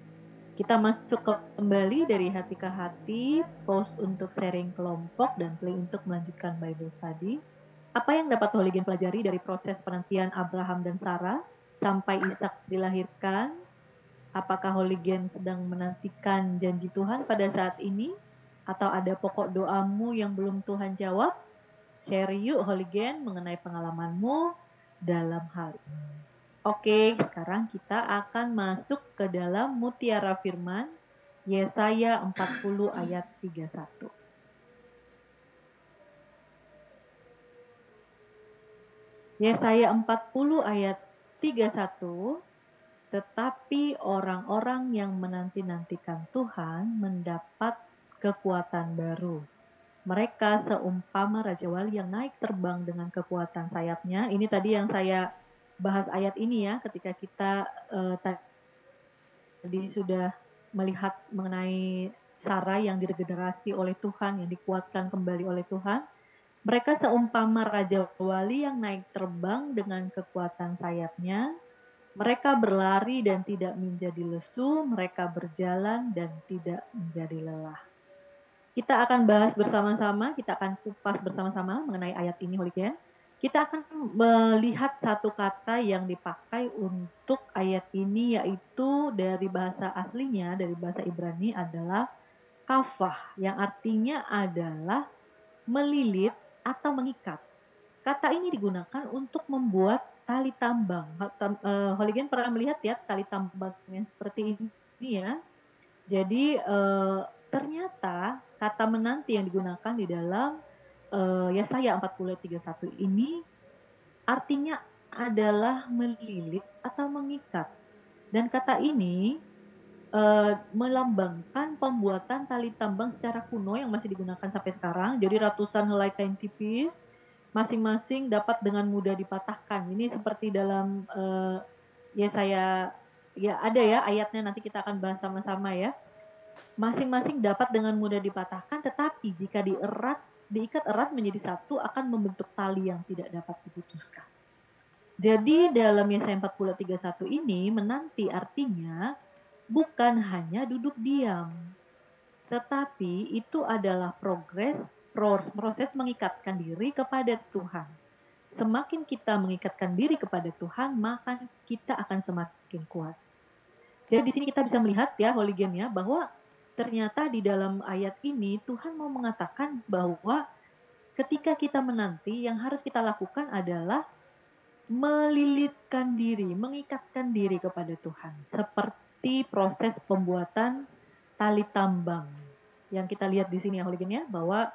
Kita masuk ke kembali dari hati ke hati, pause untuk sharing kelompok, dan play untuk melanjutkan Bible Study. Apa yang dapat Holy Gen pelajari dari proses penantian Abraham dan Sarah sampai Ishak dilahirkan? Apakah Holy Gen sedang menantikan janji Tuhan pada saat ini? Atau ada pokok doamu yang belum Tuhan jawab? Share yuk Holy Gen mengenai pengalamanmu dalam hal ini. Oke, sekarang kita akan masuk ke dalam mutiara firman Yesaya empat puluh ayat tiga puluh satu. Yesaya empat puluh ayat tiga puluh satu, tetapi orang-orang yang menanti-nantikan Tuhan mendapat kekuatan baru. Mereka seumpama Raja Wali yang naik terbang dengan kekuatan sayapnya. Ini tadi yang saya bahas ayat ini ya, ketika kita uh, tadi sudah melihat mengenai Sarai yang diregenerasi oleh Tuhan, yang dikuatkan kembali oleh Tuhan. Mereka seumpama Raja Wali yang naik terbang dengan kekuatan sayapnya. Mereka berlari dan tidak menjadi lesu, mereka berjalan dan tidak menjadi lelah. Kita akan bahas bersama-sama, kita akan kupas bersama-sama mengenai ayat ini, Holigen. Kita akan melihat satu kata yang dipakai untuk ayat ini, yaitu dari bahasa aslinya, dari bahasa Ibrani adalah kafah, yang artinya adalah melilit atau mengikat. Kata ini digunakan untuk membuat tali tambang. Holigen pernah melihat ya tali tambang yang seperti ini ya. Jadi eh, ternyata kata menanti yang digunakan di dalam uh, Yesaya empat puluh tiga puluh satu ini artinya adalah melilit atau mengikat. Dan kata ini uh, melambangkan pembuatan tali tambang secara kuno yang masih digunakan sampai sekarang. Jadi ratusan helai kain tipis, masing-masing dapat dengan mudah dipatahkan. Ini seperti dalam uh, Yesaya, ya ada ya ayatnya, nanti kita akan bahas sama-sama ya. Masing-masing dapat dengan mudah dipatahkan, tetapi jika dierat, diikat erat menjadi satu akan membentuk tali yang tidak dapat diputuskan. Jadi dalam Yesaya empat puluh tiga puluh satu ini menanti artinya bukan hanya duduk diam, tetapi itu adalah progres, proses mengikatkan diri kepada Tuhan. Semakin kita mengikatkan diri kepada Tuhan, maka kita akan semakin kuat. Jadi di sini kita bisa melihat ya, Holigen ya, bahwa ternyata di dalam ayat ini Tuhan mau mengatakan bahwa ketika kita menanti, yang harus kita lakukan adalah melilitkan diri, mengikatkan diri kepada Tuhan. Seperti proses pembuatan tali tambang yang kita lihat di sini ya, Holigen ya, bahwa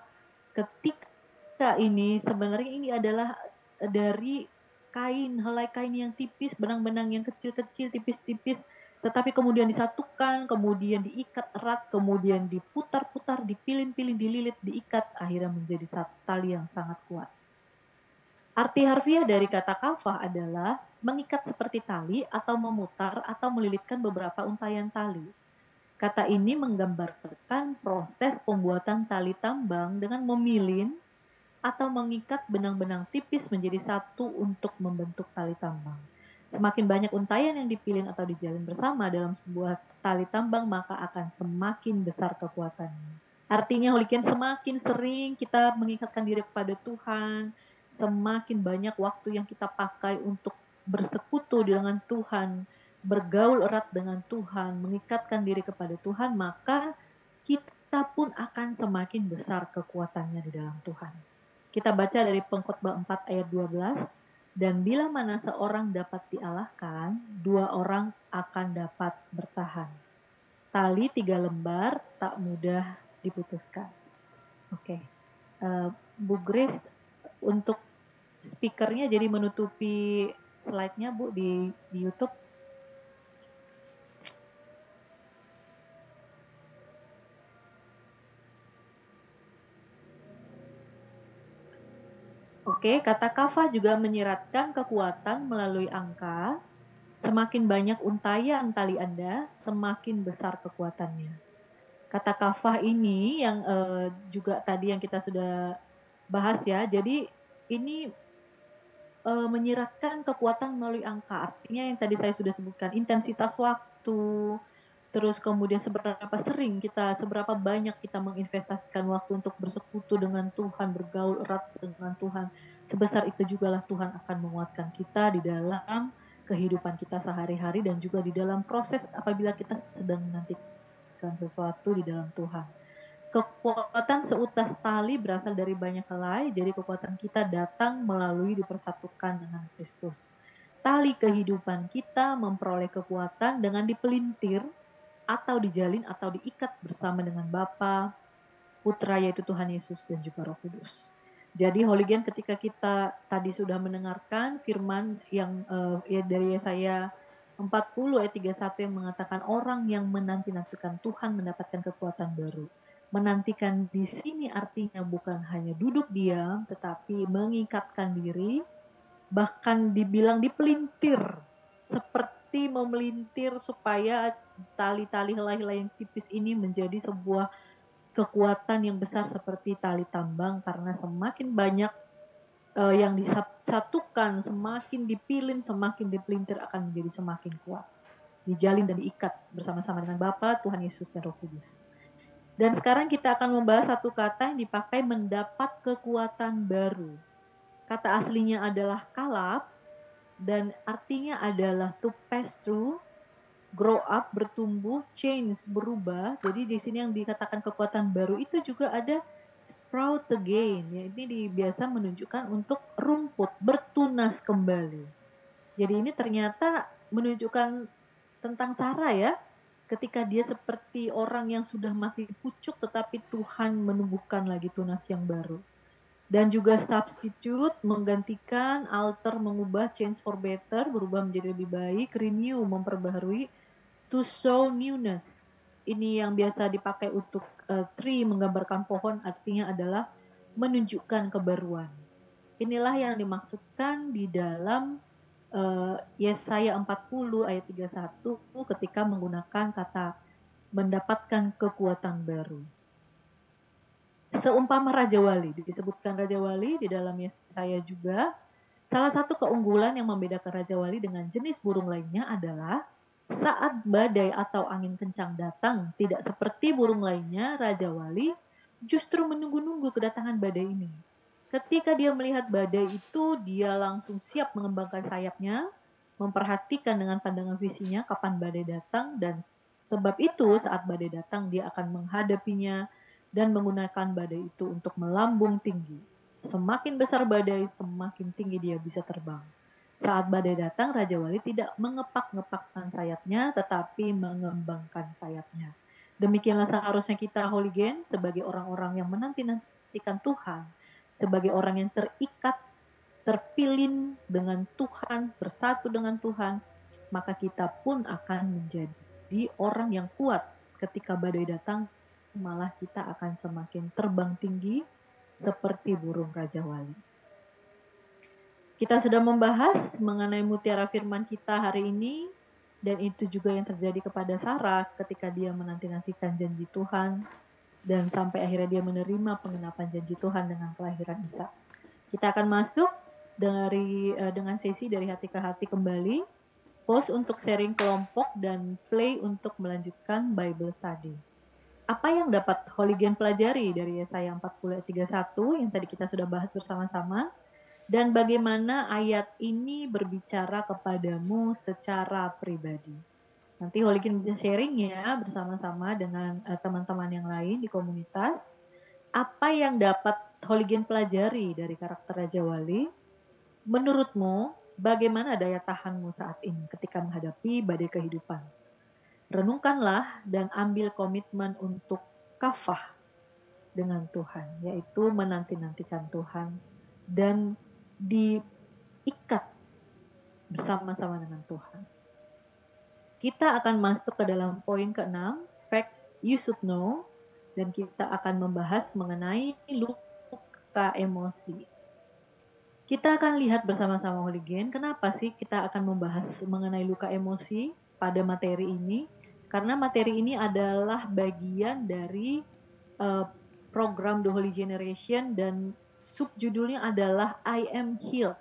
ketika ini sebenarnya ini adalah dari kain, helai kain yang tipis, benang-benang yang kecil-kecil, tipis-tipis, tetapi kemudian disatukan, kemudian diikat erat, kemudian diputar-putar, dipilin-pilin, dililit, diikat, akhirnya menjadi satu tali yang sangat kuat. Arti harfiah dari kata kafah adalah mengikat seperti tali atau memutar atau melilitkan beberapa untayan tali. Kata ini menggambarkan proses pembuatan tali tambang dengan memilin atau mengikat benang-benang tipis menjadi satu untuk membentuk tali tambang. Semakin banyak untayan yang dipilin atau dijalin bersama dalam sebuah tali tambang, maka akan semakin besar kekuatannya. Artinya, Holigen, semakin sering kita mengikatkan diri kepada Tuhan, semakin banyak waktu yang kita pakai untuk bersekutu dengan Tuhan, bergaul erat dengan Tuhan, mengikatkan diri kepada Tuhan, maka kita pun akan semakin besar kekuatannya di dalam Tuhan. Kita baca dari Pengkhotbah empat ayat dua belas, dan bila mana seorang dapat dialahkan, dua orang akan dapat bertahan. Tali tiga lembar tak mudah diputuskan. Oke, okay. uh, Bu Grace untuk speakernya jadi menutupi slide-nya Bu di, di YouTube. Oke, kata kafah juga menyiratkan kekuatan melalui angka. Semakin banyak untayan tali Anda, semakin besar kekuatannya. Kata kafah ini yang eh, juga tadi yang kita sudah bahas ya. Jadi ini eh, menyiratkan kekuatan melalui angka. Artinya yang tadi saya sudah sebutkan, intensitas waktu, terus kemudian seberapa sering kita, seberapa banyak kita menginvestasikan waktu untuk bersekutu dengan Tuhan, bergaul erat dengan Tuhan. Sebesar itu jugalah Tuhan akan menguatkan kita di dalam kehidupan kita sehari-hari dan juga di dalam proses apabila kita sedang menantikan sesuatu di dalam Tuhan. Kekuatan seutas tali berasal dari banyak helai, jadi kekuatan kita datang melalui dipersatukan dengan Kristus. Tali kehidupan kita memperoleh kekuatan dengan dipelintir atau dijalin atau diikat bersama dengan Bapa, Putra yaitu Tuhan Yesus dan juga Roh Kudus. Jadi Holigen, ketika kita tadi sudah mendengarkan firman yang uh, ya dari Yesaya empat puluh ayat tiga puluh satu yang mengatakan orang yang menanti-nantikan Tuhan mendapatkan kekuatan baru. Menantikan di sini artinya bukan hanya duduk diam, tetapi mengikatkan diri, bahkan dibilang dipelintir, seperti memelintir supaya tali-tali helai-helai yang tipis ini menjadi sebuah kekuatan yang besar seperti tali tambang, karena semakin banyak uh, yang disatukan, semakin dipilin, semakin dipelintir akan menjadi semakin kuat. Dijalin dan diikat bersama-sama dengan Bapa, Tuhan Yesus, dan Roh Kudus. Dan sekarang kita akan membahas satu kata yang dipakai mendapat kekuatan baru. Kata aslinya adalah kalab, dan artinya adalah to pass through, grow up, bertumbuh, change, berubah. Jadi di sini yang dikatakan kekuatan baru itu juga ada sprout again. Ya, ini di, biasa menunjukkan untuk rumput, bertunas kembali. Jadi ini ternyata menunjukkan tentang cara ya, ketika dia seperti orang yang sudah mati pucuk, tetapi Tuhan menumbuhkan lagi tunas yang baru. Dan juga substitute, menggantikan, alter, mengubah, change for better, berubah menjadi lebih baik, renew, memperbaharui, to show newness. Ini yang biasa dipakai untuk uh, tree, menggambarkan pohon, artinya adalah menunjukkan kebaruan. Inilah yang dimaksudkan di dalam uh, Yesaya empat puluh ayat tiga puluh satu ketika menggunakan kata mendapatkan kekuatan baru. Seumpama Raja Wali, disebutkan Raja Wali di dalam Yesaya juga. Salah satu keunggulan yang membedakan Raja Wali dengan jenis burung lainnya adalah saat badai atau angin kencang datang, tidak seperti burung lainnya, Raja Wali justru menunggu-nunggu kedatangan badai ini. Ketika dia melihat badai itu, dia langsung siap mengembangkan sayapnya, memperhatikan dengan pandangan visinya kapan badai datang, dan sebab itu saat badai datang dia akan menghadapinya dan menggunakan badai itu untuk melambung tinggi. Semakin besar badai, semakin tinggi dia bisa terbang. Saat badai datang, Raja Wali tidak mengepak-ngepakkan sayapnya, tetapi mengembangkan sayapnya. Demikianlah seharusnya kita Holy Gen sebagai orang-orang yang menanti-nantikan Tuhan, sebagai orang yang terikat, terpilih dengan Tuhan, bersatu dengan Tuhan, maka kita pun akan menjadi orang yang kuat ketika badai datang, malah kita akan semakin terbang tinggi seperti burung Raja Wali. Kita sudah membahas mengenai mutiara firman kita hari ini, dan itu juga yang terjadi kepada Sarah ketika dia menanti-nantikan janji Tuhan, dan sampai akhirnya dia menerima pengenapan janji Tuhan dengan kelahiran Ishak. Kita akan masuk dari dengan sesi dari hati ke hati kembali, pause untuk sharing kelompok, dan play untuk melanjutkan Bible Study. Apa yang dapat Holy Gen pelajari dari Yesaya empat puluh ayat tiga puluh satu yang tadi kita sudah bahas bersama-sama, dan bagaimana ayat ini berbicara kepadamu secara pribadi. Nanti Holy Gen bisa sharing ya bersama-sama dengan uh, teman-teman yang lain di komunitas. Apa yang dapat Holy Gen pelajari dari karakter Raja Wali? Menurutmu, bagaimana daya tahanmu saat ini ketika menghadapi badai kehidupan? Renungkanlah dan ambil komitmen untuk kafah dengan Tuhan, yaitu menanti-nantikan Tuhan dan diikat bersama-sama dengan Tuhan. Kita akan masuk ke dalam poin keenam, facts you should know, dan kita akan membahas mengenai luka emosi. Kita akan lihat bersama-sama Holy Gen, kenapa sih kita akan membahas mengenai luka emosi pada materi ini? Karena materi ini adalah bagian dari uh, program The Holy Generation, dan subjudulnya adalah I am healed,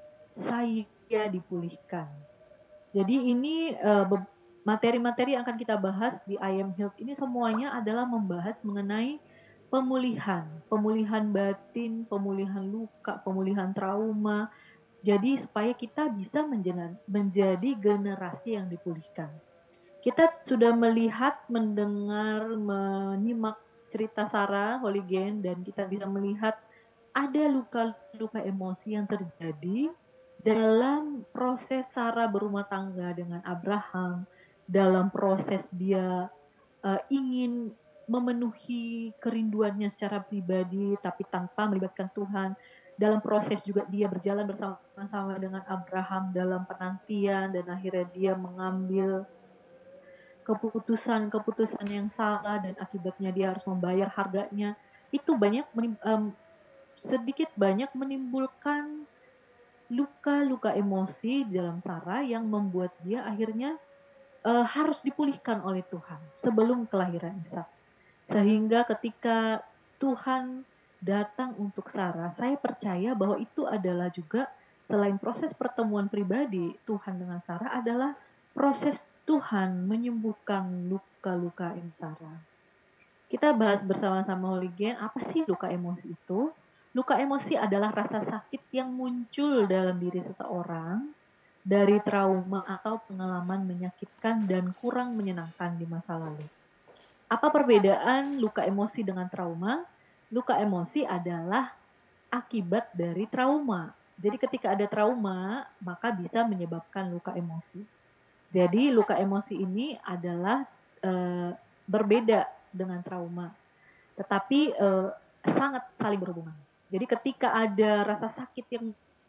saya dipulihkan. Jadi ini uh, materi-materi yang akan kita bahas di I am healed ini semuanya adalah membahas mengenai pemulihan, pemulihan batin, pemulihan luka, pemulihan trauma. Jadi supaya kita bisa menjadi generasi yang dipulihkan. Kita sudah melihat, mendengar, menyimak cerita Sarah, Holy Gen, dan kita bisa melihat ada luka-luka emosi yang terjadi dalam proses Sarah berumah tangga dengan Abraham, dalam proses dia uh, ingin memenuhi kerinduannya secara pribadi, tapi tanpa melibatkan Tuhan. Dalam proses juga dia berjalan bersama-sama dengan Abraham dalam penantian, dan akhirnya dia mengambil keputusan-keputusan yang salah dan akibatnya dia harus membayar harganya, itu banyak menim mmm, sedikit banyak menimbulkan luka-luka emosi di dalam Sarah yang membuat dia akhirnya, eee, harus dipulihkan oleh Tuhan sebelum kelahiran Ishak. Sehingga ketika Tuhan datang untuk Sarah, saya percaya bahwa itu adalah juga selain proses pertemuan pribadi Tuhan dengan Sarah adalah proses Tuhan menyembuhkan luka-luka yang Sarah. Kita bahas bersama-sama Holy Gen, apa sih luka emosi itu? Luka emosi adalah rasa sakit yang muncul dalam diri seseorang dari trauma atau pengalaman menyakitkan dan kurang menyenangkan di masa lalu. Apa perbedaan luka emosi dengan trauma? Luka emosi adalah akibat dari trauma. Jadi ketika ada trauma, maka bisa menyebabkan luka emosi. Jadi luka emosi ini adalah e, berbeda dengan trauma, tetapi e, sangat saling berhubungan. Jadi ketika ada rasa sakit yang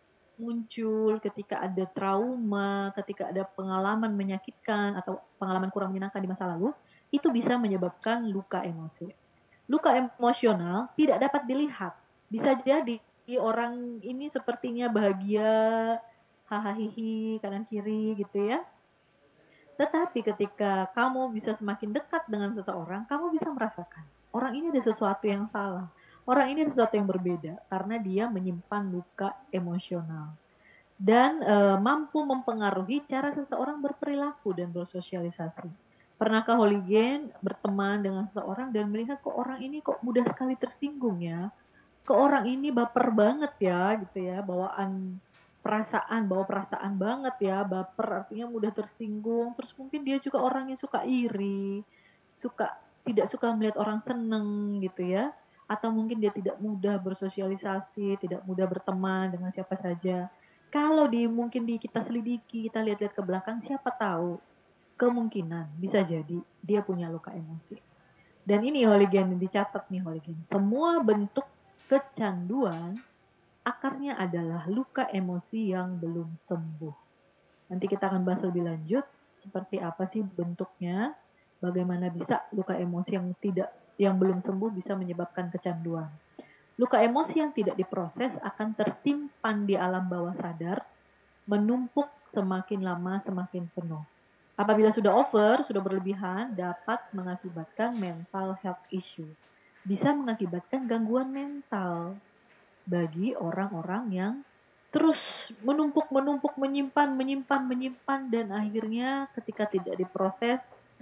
muncul, ketika ada trauma, ketika ada pengalaman menyakitkan atau pengalaman kurang menyenangkan di masa lalu, itu bisa menyebabkan luka emosi. Luka emosional tidak dapat dilihat. Bisa jadi orang ini sepertinya bahagia, hahaha, kanan kiri gitu ya. Tetapi ketika kamu bisa semakin dekat dengan seseorang, kamu bisa merasakan orang ini ada sesuatu yang salah. Orang ini ada sesuatu yang berbeda karena dia menyimpan luka emosional dan e, mampu mempengaruhi cara seseorang berperilaku dan bersosialisasi. Pernahkah Holy Gen berteman dengan seseorang dan melihat kok orang ini kok mudah sekali tersinggung ya? Kok orang ini baper banget ya gitu ya, bawaan perasaan, bawa perasaan banget ya, baper artinya mudah tersinggung. Terus mungkin dia juga orang yang suka iri, suka tidak suka melihat orang seneng gitu ya. Atau mungkin dia tidak mudah bersosialisasi, tidak mudah berteman dengan siapa saja. Kalau di mungkin di kita selidiki, kita lihat-lihat ke belakang, siapa tahu kemungkinan bisa jadi dia punya luka emosi. Dan ini Holy Gen dicatat nih Holy Gen. Semua bentuk kecanduan akarnya adalah luka emosi yang belum sembuh. Nanti kita akan bahas lebih lanjut seperti apa sih bentuknya, bagaimana bisa luka emosi yang tidak yang belum sembuh bisa menyebabkan kecanduan. Luka emosi yang tidak diproses akan tersimpan di alam bawah sadar, menumpuk semakin lama semakin penuh. Apabila sudah over, sudah berlebihan, dapat mengakibatkan mental health issue. Bisa mengakibatkan gangguan mental bagi orang-orang yang terus menumpuk, menumpuk, menyimpan, menyimpan, menyimpan, dan akhirnya ketika tidak diproses,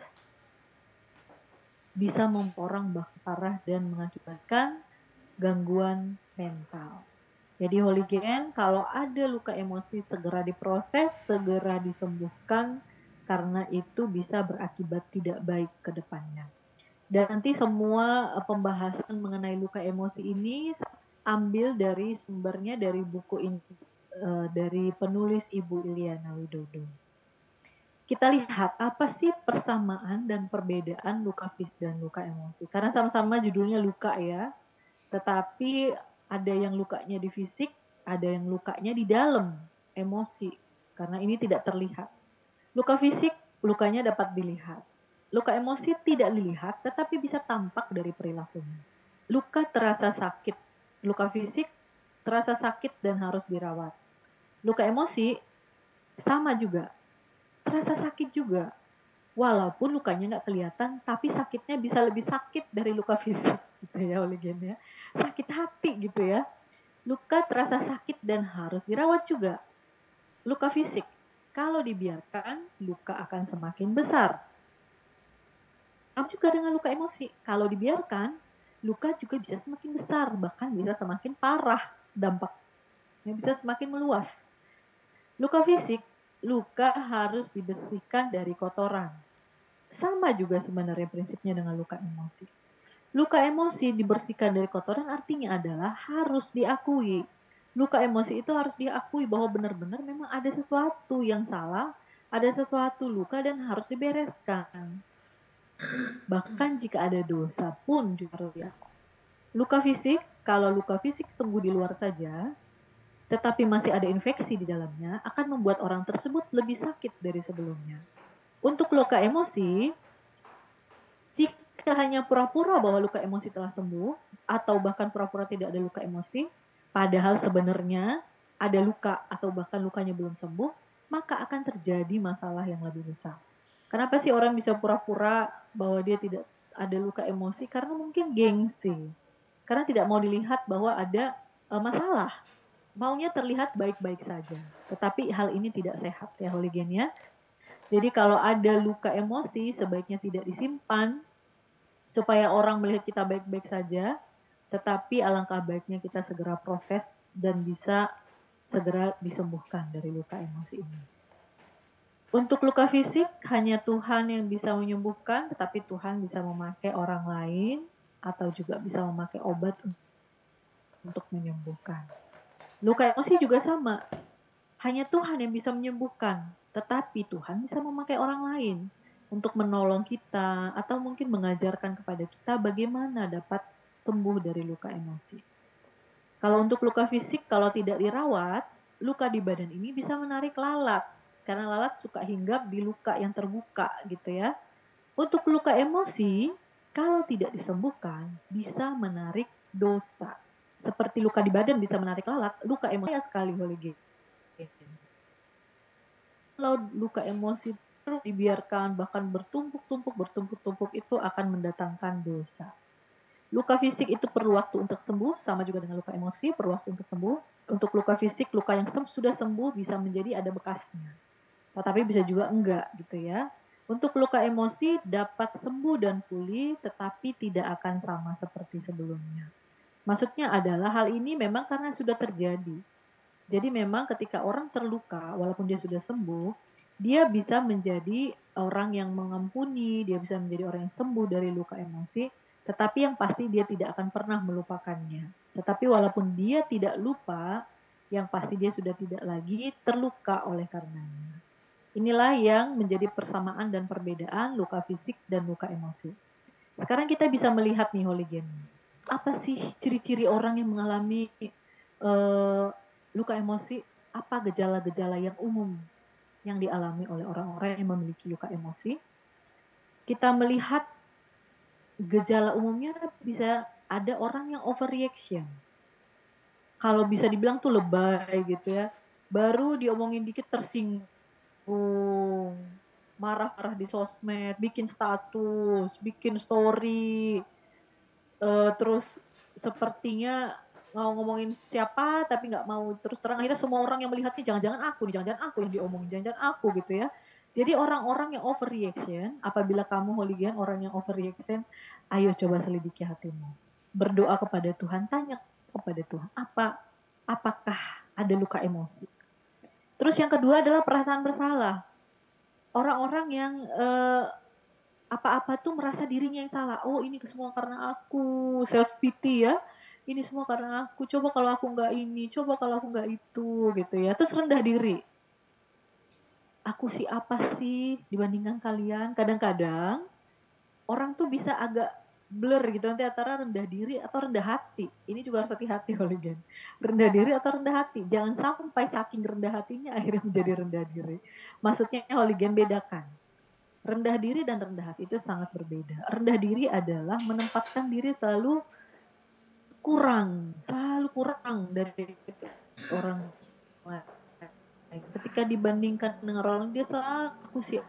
bisa memporang bahkan parah dan mengakibatkan gangguan mental. Jadi Holy Gen, kalau ada luka emosi segera diproses, segera disembuhkan, karena itu bisa berakibat tidak baik ke depannya. Dan nanti semua pembahasan mengenai luka emosi ini ambil dari sumbernya dari buku ini, uh, dari penulis Ibu Iliana Widodo. Kita lihat apa sih persamaan dan perbedaan luka fisik dan luka emosi. Karena sama-sama judulnya luka ya, tetapi ada yang lukanya di fisik, ada yang lukanya di dalam emosi, karena ini tidak terlihat. Luka fisik, lukanya dapat dilihat. Luka emosi tidak dilihat, tetapi bisa tampak dari perilakunya. Luka terasa sakit. Luka fisik terasa sakit dan harus dirawat. Luka emosi sama juga. Terasa sakit juga. Walaupun lukanya nggak kelihatan, tapi sakitnya bisa lebih sakit dari luka fisik. Gitu ya, Holy Gen ya. Sakit hati gitu ya. Luka terasa sakit dan harus dirawat juga. Luka fisik, kalau dibiarkan, luka akan semakin besar. Sama juga dengan luka emosi. Kalau dibiarkan, luka juga bisa semakin besar, bahkan bisa semakin parah dampaknya, bisa semakin meluas. Luka fisik, luka harus dibersihkan dari kotoran. Sama juga sebenarnya prinsipnya dengan luka emosi. Luka emosi dibersihkan dari kotoran artinya adalah harus diakui. Luka emosi itu harus diakui bahwa benar-benar memang ada sesuatu yang salah, ada sesuatu luka dan harus dibereskan. Bahkan jika ada dosa pun juga harus diakui. Luka fisik, kalau luka fisik sembuh di luar saja, tetapi masih ada infeksi di dalamnya, akan membuat orang tersebut lebih sakit dari sebelumnya. Untuk luka emosi, Jika hanya pura-pura bahwa luka emosi telah sembuh, atau bahkan pura-pura tidak ada luka emosi, padahal sebenarnya ada luka atau bahkan lukanya belum sembuh, maka akan terjadi masalah yang lebih besar. Kenapa sih orang bisa pura-pura bahwa dia tidak ada luka emosi? Karena mungkin gengsi. Karena tidak mau dilihat bahwa ada uh, masalah. Maunya terlihat baik-baik saja. Tetapi hal ini tidak sehat ya Hooligan ya. Jadi kalau ada luka emosi sebaiknya tidak disimpan supaya orang melihat kita baik-baik saja. Tetapi alangkah baiknya kita segera proses dan bisa segera disembuhkan dari luka emosi ini. Untuk luka fisik, hanya Tuhan yang bisa menyembuhkan, tetapi Tuhan bisa memakai orang lain atau juga bisa memakai obat untuk menyembuhkan. Luka emosi juga sama, hanya Tuhan yang bisa menyembuhkan, tetapi Tuhan bisa memakai orang lain untuk menolong kita atau mungkin mengajarkan kepada kita bagaimana dapat sembuh dari luka emosi. Kalau untuk luka fisik, kalau tidak dirawat, luka di badan ini bisa menarik lalat. Karena lalat suka hinggap di luka yang terbuka gitu ya. Untuk luka emosi, kalau tidak disembuhkan, bisa menarik dosa. Seperti luka di badan bisa menarik lalat, luka emosi sekali Hooligan. Kalau luka emosi terus dibiarkan, bahkan bertumpuk-tumpuk, bertumpuk-tumpuk, itu akan mendatangkan dosa. Luka fisik itu perlu waktu untuk sembuh, sama juga dengan luka emosi, perlu waktu untuk sembuh. Untuk luka fisik, luka yang sem- sudah sembuh bisa menjadi ada bekasnya. Tetapi bisa juga enggak gitu ya. Untuk luka emosi dapat sembuh dan pulih, tetapi tidak akan sama seperti sebelumnya. Maksudnya adalah hal ini memang karena sudah terjadi. Jadi memang ketika orang terluka, walaupun dia sudah sembuh, dia bisa menjadi orang yang mengampuni, dia bisa menjadi orang yang sembuh dari luka emosi, tetapi yang pasti dia tidak akan pernah melupakannya. Tetapi walaupun dia tidak lupa, yang pasti dia sudah tidak lagi terluka oleh karenanya. Inilah yang menjadi persamaan dan perbedaan luka fisik dan luka emosi. Sekarang kita bisa melihat nih Hooligan, apa sih ciri-ciri orang yang mengalami uh, luka emosi? Apa gejala-gejala yang umum yang dialami oleh orang-orang yang memiliki luka emosi? Kita melihat gejala umumnya bisa ada orang yang overreaction. Kalau bisa dibilang tuh lebay gitu ya. Baru diomongin dikit tersinggung. Marah-marah di sosmed, bikin status, bikin story. Uh, terus sepertinya mau ngomongin siapa tapi nggak mau terus terang, akhirnya semua orang yang melihatnya jangan-jangan aku nih, jangan-jangan aku yang diomongin, jangan-jangan aku gitu ya. Jadi orang-orang yang overreaction, apabila kamu Hooligan orang yang overreaction, ayo coba selidiki hatimu. Berdoa kepada Tuhan, tanya kepada Tuhan, apa apakah ada luka emosi. Terus yang kedua adalah perasaan bersalah. Orang-orang yang uh, apa-apa tuh merasa dirinya yang salah. Oh ini semua karena aku, self pity ya. Ini semua karena aku, coba kalau aku nggak ini, coba kalau aku nggak itu gitu ya. Terus rendah diri. Aku sih apa sih dibandingkan kalian? Kadang-kadang orang tuh bisa agak blur gitu nanti antara rendah diri atau rendah hati. Ini juga harus hati-hati Hooligan. Rendah diri atau rendah hati. Jangan sampai saking rendah hatinya akhirnya menjadi rendah diri. Maksudnya Hooligan bedakan. Rendah diri dan rendah hati itu sangat berbeda. Rendah diri adalah menempatkan diri selalu kurang, selalu kurang dari orang lain. Ketika dibandingkan dengan orang dia selalu aku sih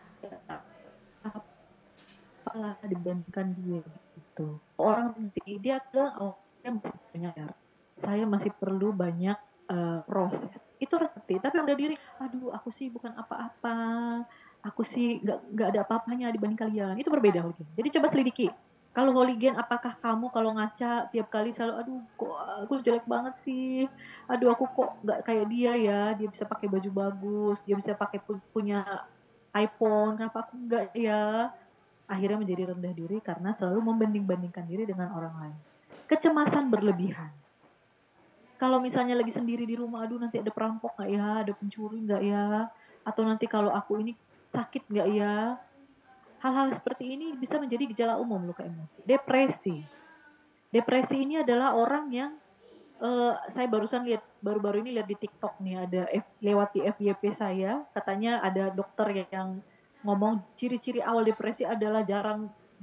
apalah dibandingkan dia gitu. Orang dia adalah oh, dia masih banyak. Saya masih perlu banyak uh, proses. Itu rendah, tapi rendah diri. Aduh, aku sih bukan apa-apa. Aku sih nggak nggak ada apa-apanya dibanding kalian. Itu berbeda Hooligan. Jadi coba selidiki. Kalau Hooligan, apakah kamu kalau ngaca tiap kali selalu, aduh kok aku jelek banget sih. Aduh aku kok nggak kayak dia ya. Dia bisa pakai baju bagus. Dia bisa pakai punya iPhone. Kenapa aku nggak ya? Akhirnya menjadi rendah diri karena selalu membanding-bandingkan diri dengan orang lain. Kecemasan berlebihan. Kalau misalnya lagi sendiri di rumah, aduh nanti ada perampok nggak ya? Ada pencuri nggak ya? Atau nanti kalau aku ini sakit nggak ya? Hal-hal seperti ini bisa menjadi gejala umum luka emosi. Depresi. Depresi ini adalah orang yang uh, saya barusan lihat, baru-baru ini lihat di TikTok nih, ada F, lewat di F Y P saya, katanya ada dokter yang ngomong ciri-ciri awal depresi adalah jarang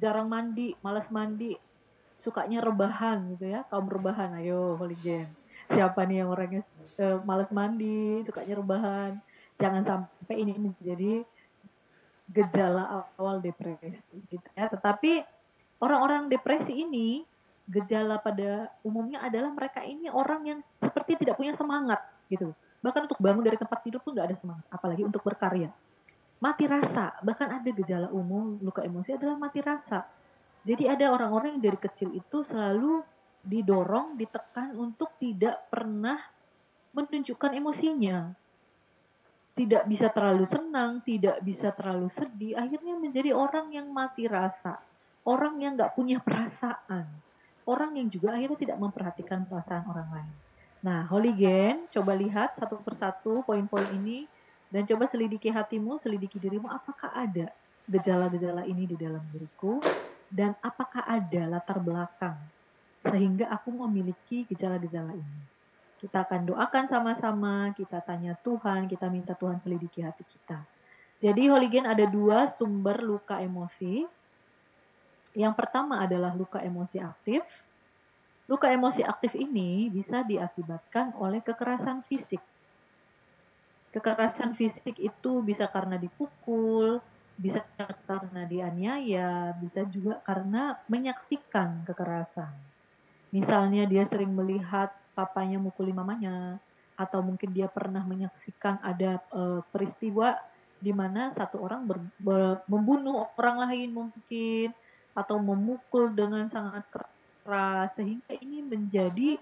jarang mandi, malas mandi, sukanya rebahan gitu ya, kaum rebahan, ayo Holigen. Siapa nih yang orangnya uh, malas mandi, sukanya rebahan? Jangan sampai ini menjadi gejala awal depresi gitu ya. Tetapi orang-orang depresi ini gejala pada umumnya adalah mereka ini orang yang seperti tidak punya semangat gitu. Bahkan untuk bangun dari tempat tidur pun nggak ada semangat, apalagi untuk berkarya. Mati rasa, bahkan ada gejala umum luka emosi adalah mati rasa. Jadi ada orang-orang yang dari kecil itu selalu didorong, ditekan untuk tidak pernah menunjukkan emosinya. Tidak bisa terlalu senang, tidak bisa terlalu sedih, akhirnya menjadi orang yang mati rasa. Orang yang nggak punya perasaan. Orang yang juga akhirnya tidak memperhatikan perasaan orang lain. Nah, Holigen, coba lihat satu persatu poin-poin ini, dan coba selidiki hatimu, selidiki dirimu, apakah ada gejala-gejala ini di dalam diriku, dan apakah ada latar belakang sehingga aku memiliki gejala-gejala ini. Kita akan doakan sama-sama, kita tanya Tuhan, kita minta Tuhan selidiki hati kita. Jadi Holigen ada dua sumber luka emosi. Yang pertama adalah luka emosi aktif. Luka emosi aktif ini bisa diakibatkan oleh kekerasan fisik. Kekerasan fisik itu bisa karena dipukul, bisa karena dianiaya, bisa juga karena menyaksikan kekerasan. Misalnya dia sering melihat papanya mukuli mamanya, atau mungkin dia pernah menyaksikan ada uh, peristiwa di mana satu orang ber, ber, membunuh orang lain mungkin, atau memukul dengan sangat keras, sehingga ini menjadi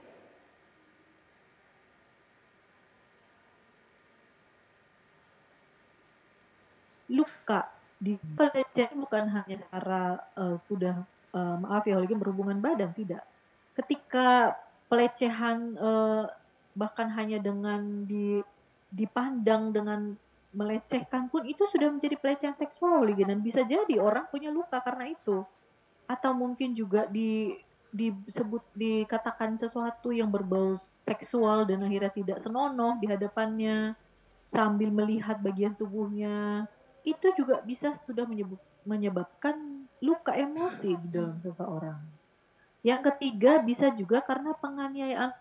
luka. Di pelecehan bukan hanya secara uh, sudah uh, maaf ya Holigen berhubungan badan, tidak. Ketika pelecehan uh, bahkan hanya dengan di, dipandang dengan melecehkan pun itu sudah menjadi pelecehan seksual Holigen, dan bisa jadi orang punya luka karena itu. Atau mungkin juga di disebut dikatakan sesuatu yang berbau seksual dan akhirnya tidak senonoh di hadapannya sambil melihat bagian tubuhnya, itu juga bisa sudah menyebabkan luka emosi di dalam seseorang. Yang ketiga bisa juga karena penganiayaan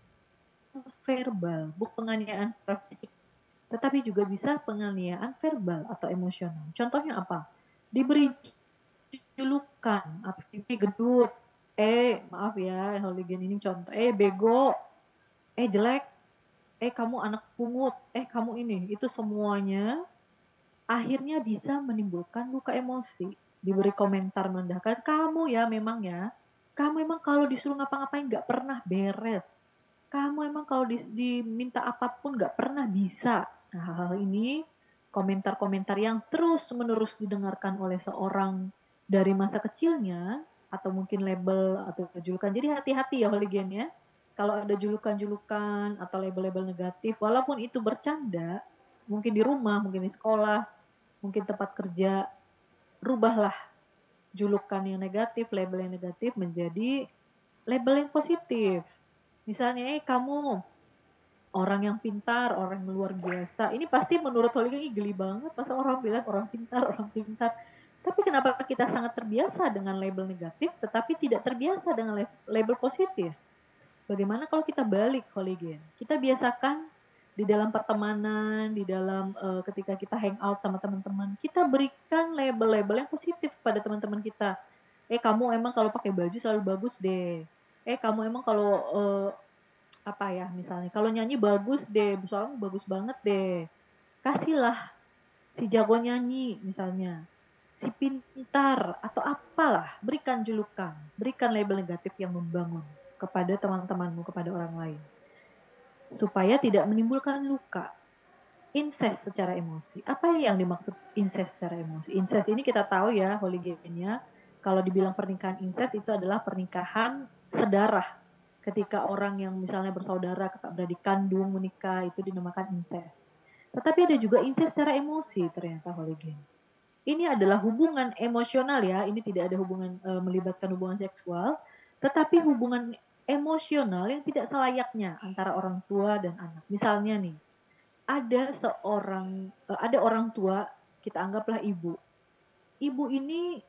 verbal, bukan penganiayaan secara fisik, tetapi juga bisa penganiayaan verbal atau emosional. Contohnya apa? Diberi julukan, apa ini gendut, eh maaf ya Holigen ini contoh, eh bego, eh jelek, eh kamu anak pungut, eh kamu ini, itu semuanya akhirnya bisa menimbulkan luka emosi. Diberi komentar merendahkan, kamu ya memang ya, kamu emang kalau disuruh ngapa-ngapain gak pernah beres. Kamu emang kalau di, diminta apapun gak pernah bisa. Nah, hal-hal ini komentar-komentar yang terus-menerus didengarkan oleh seorang dari masa kecilnya, atau mungkin label atau julukan. Jadi hati-hati ya Holigen ya. Kalau ada julukan-julukan atau label-label negatif, walaupun itu bercanda, mungkin di rumah, mungkin di sekolah, mungkin tempat kerja, rubahlah julukan yang negatif, label yang negatif menjadi label yang positif. Misalnya, eh kamu orang yang pintar, orang yang luar biasa. Ini pasti menurut Holigen ini geli banget, masa orang bilang orang pintar, orang pintar. Tapi kenapa kita sangat terbiasa dengan label negatif, tetapi tidak terbiasa dengan label positif? Bagaimana kalau kita balik Holigen? Kita biasakan di dalam pertemanan, di dalam uh, ketika kita hangout sama teman-teman, kita berikan label-label yang positif pada teman-teman kita. Eh kamu emang kalau pakai baju selalu bagus deh. Eh kamu emang kalau uh, apa ya misalnya, kalau nyanyi bagus deh, suaramu bagus banget deh. Kasihlah si jago nyanyi misalnya, si pintar atau apalah, berikan julukan, berikan label negatif yang membangun kepada teman-temanmu, kepada orang lain, supaya tidak menimbulkan luka. Incest secara emosi. Apa yang dimaksud incest secara emosi? Incest ini kita tahu ya, Holigen-nya, kalau dibilang pernikahan incest itu adalah pernikahan sedarah. Ketika orang yang misalnya bersaudara, kakak beradik kandung menikah, itu dinamakan incest. Tetapi ada juga incest secara emosi ternyata Holigen. Ini adalah hubungan emosional ya, ini tidak ada hubungan e, melibatkan hubungan seksual, tetapi hubungan emosional yang tidak selayaknya antara orang tua dan anak. Misalnya nih, ada seorang, ada orang tua, kita anggaplah ibu. Ibu ini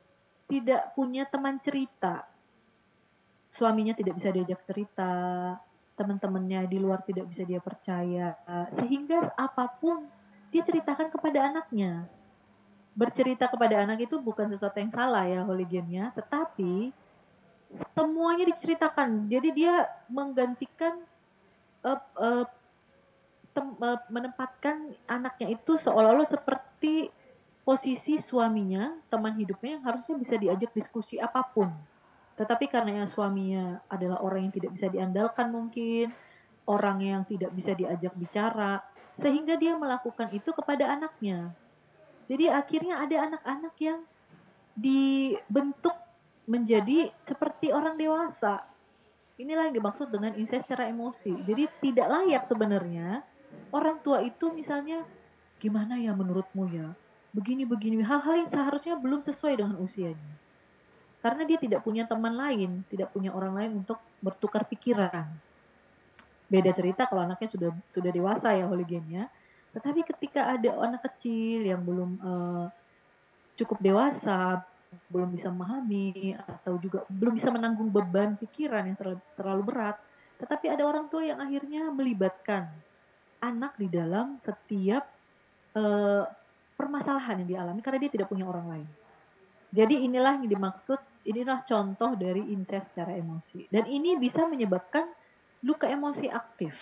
tidak punya teman cerita. Suaminya tidak bisa diajak cerita, teman-temannya di luar tidak bisa dia percaya, sehingga apapun dia ceritakan kepada anaknya. Bercerita kepada anak itu bukan sesuatu yang salah ya Holigennya, tetapi semuanya diceritakan. Jadi dia menggantikan uh, uh, tem, uh, menempatkan anaknya itu seolah-olah seperti posisi suaminya, teman hidupnya yang harusnya bisa diajak diskusi apapun. Tetapi karena yang suaminya adalah orang yang tidak bisa diandalkan mungkin, orang yang tidak bisa diajak bicara, sehingga dia melakukan itu kepada anaknya. Jadi akhirnya ada anak-anak yang dibentuk menjadi seperti orang dewasa. Inilah yang dimaksud dengan incest secara emosi. Jadi tidak layak sebenarnya orang tua itu misalnya, gimana ya menurutmu ya? Begini-begini, hal-hal yang seharusnya belum sesuai dengan usianya. Karena dia tidak punya teman lain, tidak punya orang lain untuk bertukar pikiran. Beda cerita kalau anaknya sudah sudah dewasa ya Holigennya. Tetapi ketika ada anak kecil yang belum uh, cukup dewasa, belum bisa memahami atau juga belum bisa menanggung beban pikiran yang terlalu, terlalu berat, tetapi ada orang tua yang akhirnya melibatkan anak di dalam setiap uh, permasalahan yang dialami karena dia tidak punya orang lain. Jadi inilah yang dimaksud, inilah contoh dari incest secara emosi. Dan ini bisa menyebabkan luka emosi aktif.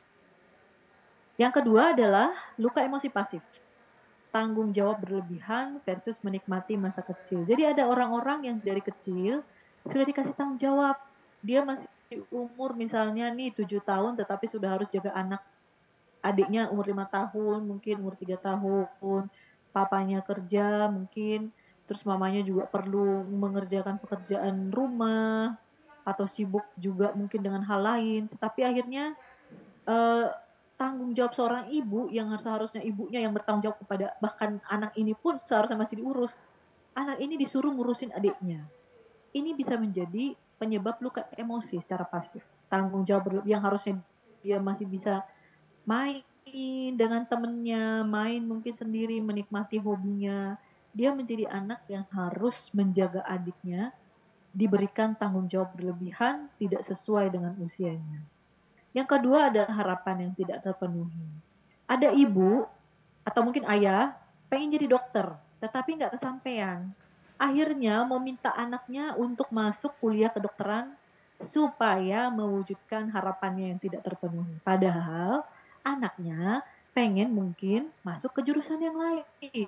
Yang kedua adalah luka emosi pasif. Tanggung jawab berlebihan versus menikmati masa kecil. Jadi ada orang-orang yang dari kecil sudah dikasih tanggung jawab. Dia masih umur misalnya nih tujuh tahun tetapi sudah harus jaga anak. Adiknya umur lima tahun, mungkin umur tiga tahun. Papanya kerja mungkin, terus mamanya juga perlu mengerjakan pekerjaan rumah atau sibuk juga mungkin dengan hal lain. Tetapi akhirnya eh, tanggung jawab seorang ibu yang seharusnya ibunya yang bertanggung jawab kepada bahkan anak ini pun seharusnya masih diurus. Anak ini disuruh ngurusin adiknya. Ini bisa menjadi penyebab luka emosi secara pasif. Tanggung jawab yang harusnya dia masih bisa main dengan temennya, main mungkin sendiri, menikmati hobinya. Dia menjadi anak yang harus menjaga adiknya, diberikan tanggung jawab berlebihan, tidak sesuai dengan usianya. Yang kedua adalah harapan yang tidak terpenuhi. Ada ibu atau mungkin ayah pengen jadi dokter, tetapi nggak kesampaian. Akhirnya meminta anaknya untuk masuk kuliah kedokteran supaya mewujudkan harapannya yang tidak terpenuhi. Padahal anaknya pengen mungkin masuk ke jurusan yang lain.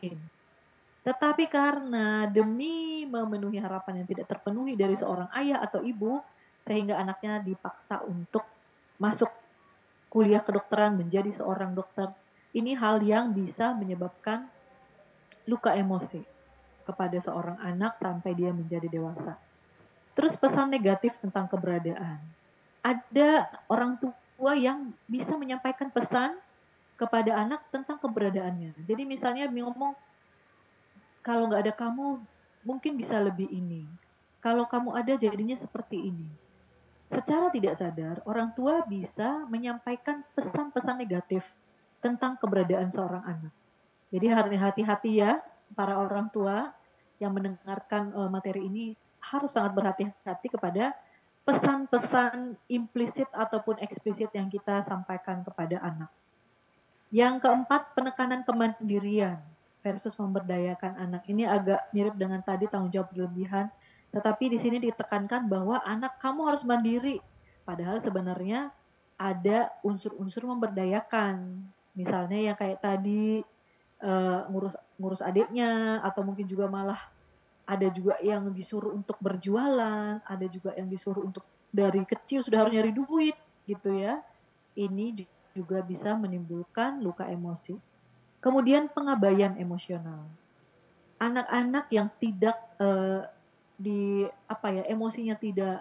Tetapi karena demi memenuhi harapan yang tidak terpenuhi dari seorang ayah atau ibu, sehingga anaknya dipaksa untuk masuk kuliah kedokteran, menjadi seorang dokter. Ini hal yang bisa menyebabkan luka emosi kepada seorang anak sampai dia menjadi dewasa. Terus pesan negatif tentang keberadaan. Ada orang tua yang bisa menyampaikan pesan kepada anak tentang keberadaannya. Jadi misalnya ngomong, kalau nggak ada kamu, mungkin bisa lebih ini. Kalau kamu ada, jadinya seperti ini. Secara tidak sadar, orang tua bisa menyampaikan pesan-pesan negatif tentang keberadaan seorang anak. Jadi hati-hati ya, para orang tua yang mendengarkan uh, materi ini harus sangat berhati-hati kepada pesan-pesan implisit ataupun eksplisit yang kita sampaikan kepada anak. Yang keempat, penekanan kemandirian versus memberdayakan anak. Ini agak mirip dengan tadi tanggung jawab berlebihan, tetapi di sini ditekankan bahwa anak kamu harus mandiri. Padahal sebenarnya ada unsur-unsur memberdayakan. Misalnya yang kayak tadi uh, ngurus ngurus adiknya, atau mungkin juga malah ada juga yang disuruh untuk berjualan, ada juga yang disuruh untuk dari kecil sudah harus nyari duit gitu ya. Ini juga bisa menimbulkan luka emosi. Kemudian pengabaian emosional. Anak-anak yang tidak uh, di apa ya emosinya tidak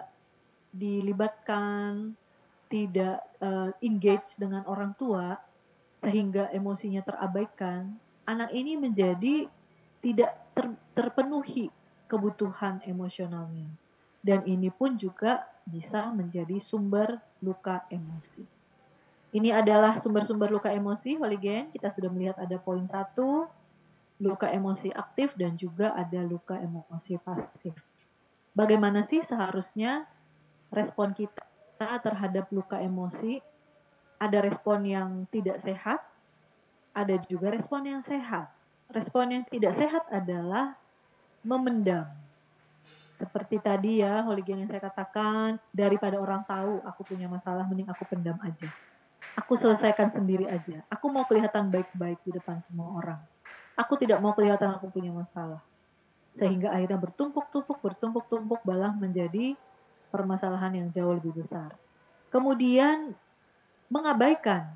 dilibatkan, tidak uh, engage dengan orang tua sehingga emosinya terabaikan, anak ini menjadi tidak ter, terpenuhi kebutuhan emosionalnya. Dan ini pun juga bisa menjadi sumber luka emosi. Ini adalah sumber-sumber luka emosi, Holigen. Kita sudah melihat ada poin satu, luka emosi aktif dan juga ada luka emosi pasif. Bagaimana sih seharusnya respon kita terhadap luka emosi? Ada respon yang tidak sehat, ada juga respon yang sehat. Respon yang tidak sehat adalah memendam. Seperti tadi ya, Holigen yang saya katakan, daripada orang tahu aku punya masalah, mending aku pendam aja. Aku selesaikan sendiri aja. Aku mau kelihatan baik-baik di depan semua orang. Aku tidak mau kelihatan aku punya masalah. Sehingga akhirnya bertumpuk-tumpuk, bertumpuk-tumpuk, malah menjadi permasalahan yang jauh lebih besar. Kemudian mengabaikan.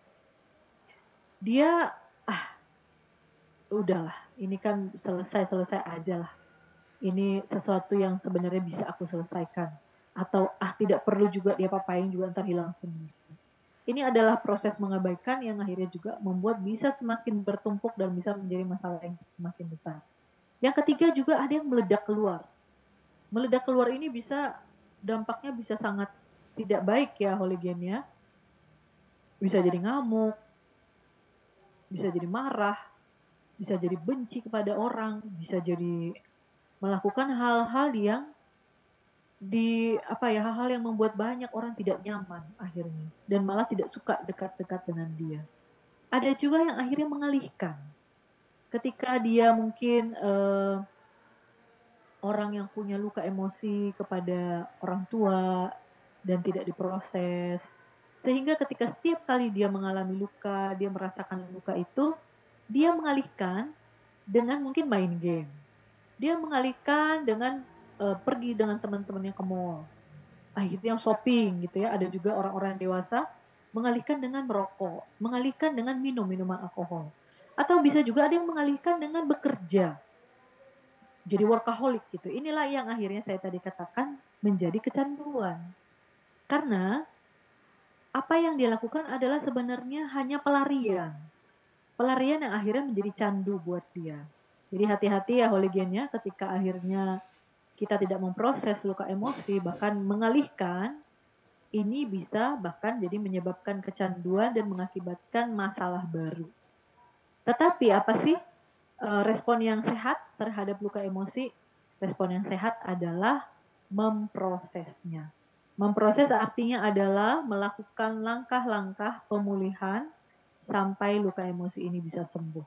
Dia, ah, udahlah, ini kan selesai-selesai aja lah. Ini sesuatu yang sebenarnya bisa aku selesaikan. Atau, ah, tidak perlu juga dia papain juga ntar hilang sendiri. Ini adalah proses mengabaikan yang akhirnya juga membuat bisa semakin bertumpuk dan bisa menjadi masalah yang semakin besar. Yang ketiga juga ada yang meledak keluar. Meledak keluar ini bisa, dampaknya bisa sangat tidak baik ya Holigen ya. Bisa jadi ngamuk, bisa jadi marah, bisa jadi benci kepada orang, bisa jadi melakukan hal-hal yang di apa ya hal-hal yang membuat banyak orang tidak nyaman akhirnya dan malah tidak suka dekat-dekat dengan dia. Ada juga yang akhirnya mengalihkan. Ketika dia mungkin eh, orang yang punya luka emosi kepada orang tua dan tidak diproses, sehingga ketika setiap kali dia mengalami luka, dia merasakan luka itu, dia mengalihkan dengan mungkin main game. Dia mengalihkan dengan uh, pergi dengan teman-temannya ke mall. Akhirnya shopping gitu ya. Ada juga orang-orang dewasa mengalihkan dengan merokok, mengalihkan dengan minum minuman alkohol. Atau bisa juga ada yang mengalihkan dengan bekerja. Jadi workaholic gitu. Inilah yang akhirnya saya tadi katakan menjadi kecanduan. Karena apa yang dia lakukan adalah sebenarnya hanya pelarian. Pelarian yang akhirnya menjadi candu buat dia. Jadi hati-hati ya Holigennya ketika akhirnya kita tidak memproses luka emosi, bahkan mengalihkan, ini bisa bahkan jadi menyebabkan kecanduan dan mengakibatkan masalah baru. Tetapi apa sih respon yang sehat terhadap luka emosi? Respon yang sehat adalah memprosesnya. Memproses artinya adalah melakukan langkah-langkah pemulihan sampai luka emosi ini bisa sembuh.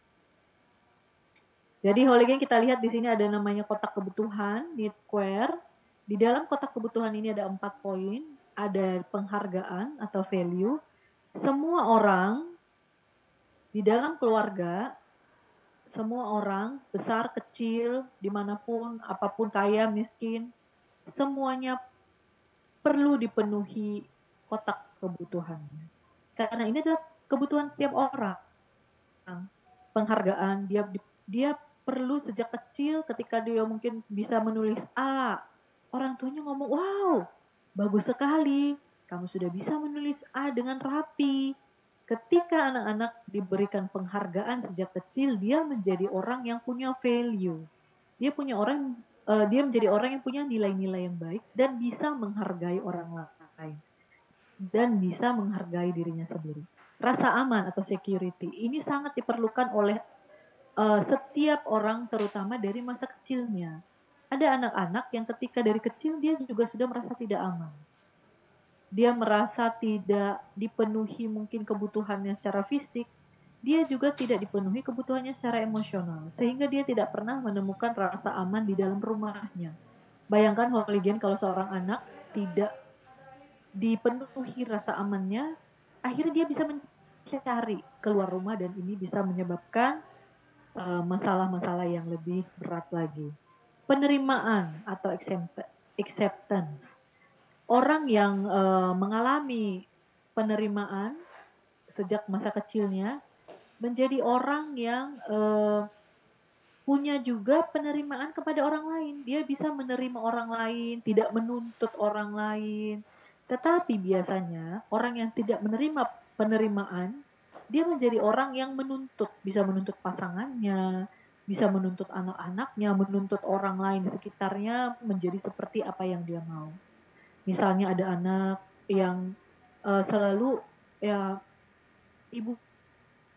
Jadi Holigen kita lihat di sini ada namanya kotak kebutuhan, need square. Di dalam kotak kebutuhan ini ada empat poin, ada penghargaan atau value. Semua orang di dalam keluarga, semua orang besar kecil, dimanapun, apapun kaya miskin, semuanya perlu dipenuhi kotak kebutuhannya. Karena ini adalah kebutuhan setiap orang. Penghargaan, dia dia perlu sejak kecil ketika dia mungkin bisa menulis A, orang tuanya ngomong, wow, bagus sekali, kamu sudah bisa menulis A dengan rapi. Ketika anak-anak diberikan penghargaan sejak kecil, dia menjadi orang yang punya value. Dia punya orang, uh, dia menjadi orang yang punya nilai-nilai yang baik dan bisa menghargai orang lain dan bisa menghargai dirinya sendiri. Rasa aman atau security ini sangat diperlukan oleh uh, setiap orang, terutama dari masa kecilnya. Ada anak-anak yang ketika dari kecil dia juga sudah merasa tidak aman. Dia merasa tidak dipenuhi mungkin kebutuhannya secara fisik, dia juga tidak dipenuhi kebutuhannya secara emosional, sehingga dia tidak pernah menemukan rasa aman di dalam rumahnya. Bayangkan Holigen kalau seorang anak tidak dipenuhi rasa amannya, akhirnya dia bisa mencari keluar rumah dan ini bisa menyebabkan uh, masalah-masalah yang lebih berat lagi. Penerimaan atau acceptance. Orang yang uh, mengalami penerimaan sejak masa kecilnya menjadi orang yang uh, punya juga penerimaan kepada orang lain. Dia bisa menerima orang lain, tidak menuntut orang lain. Tetapi biasanya orang yang tidak menerima penerimaan, dia menjadi orang yang menuntut, bisa menuntut pasangannya, bisa menuntut anak-anaknya, menuntut orang lain di sekitarnya menjadi seperti apa yang dia mau. Misalnya ada anak yang uh, selalu ya ibu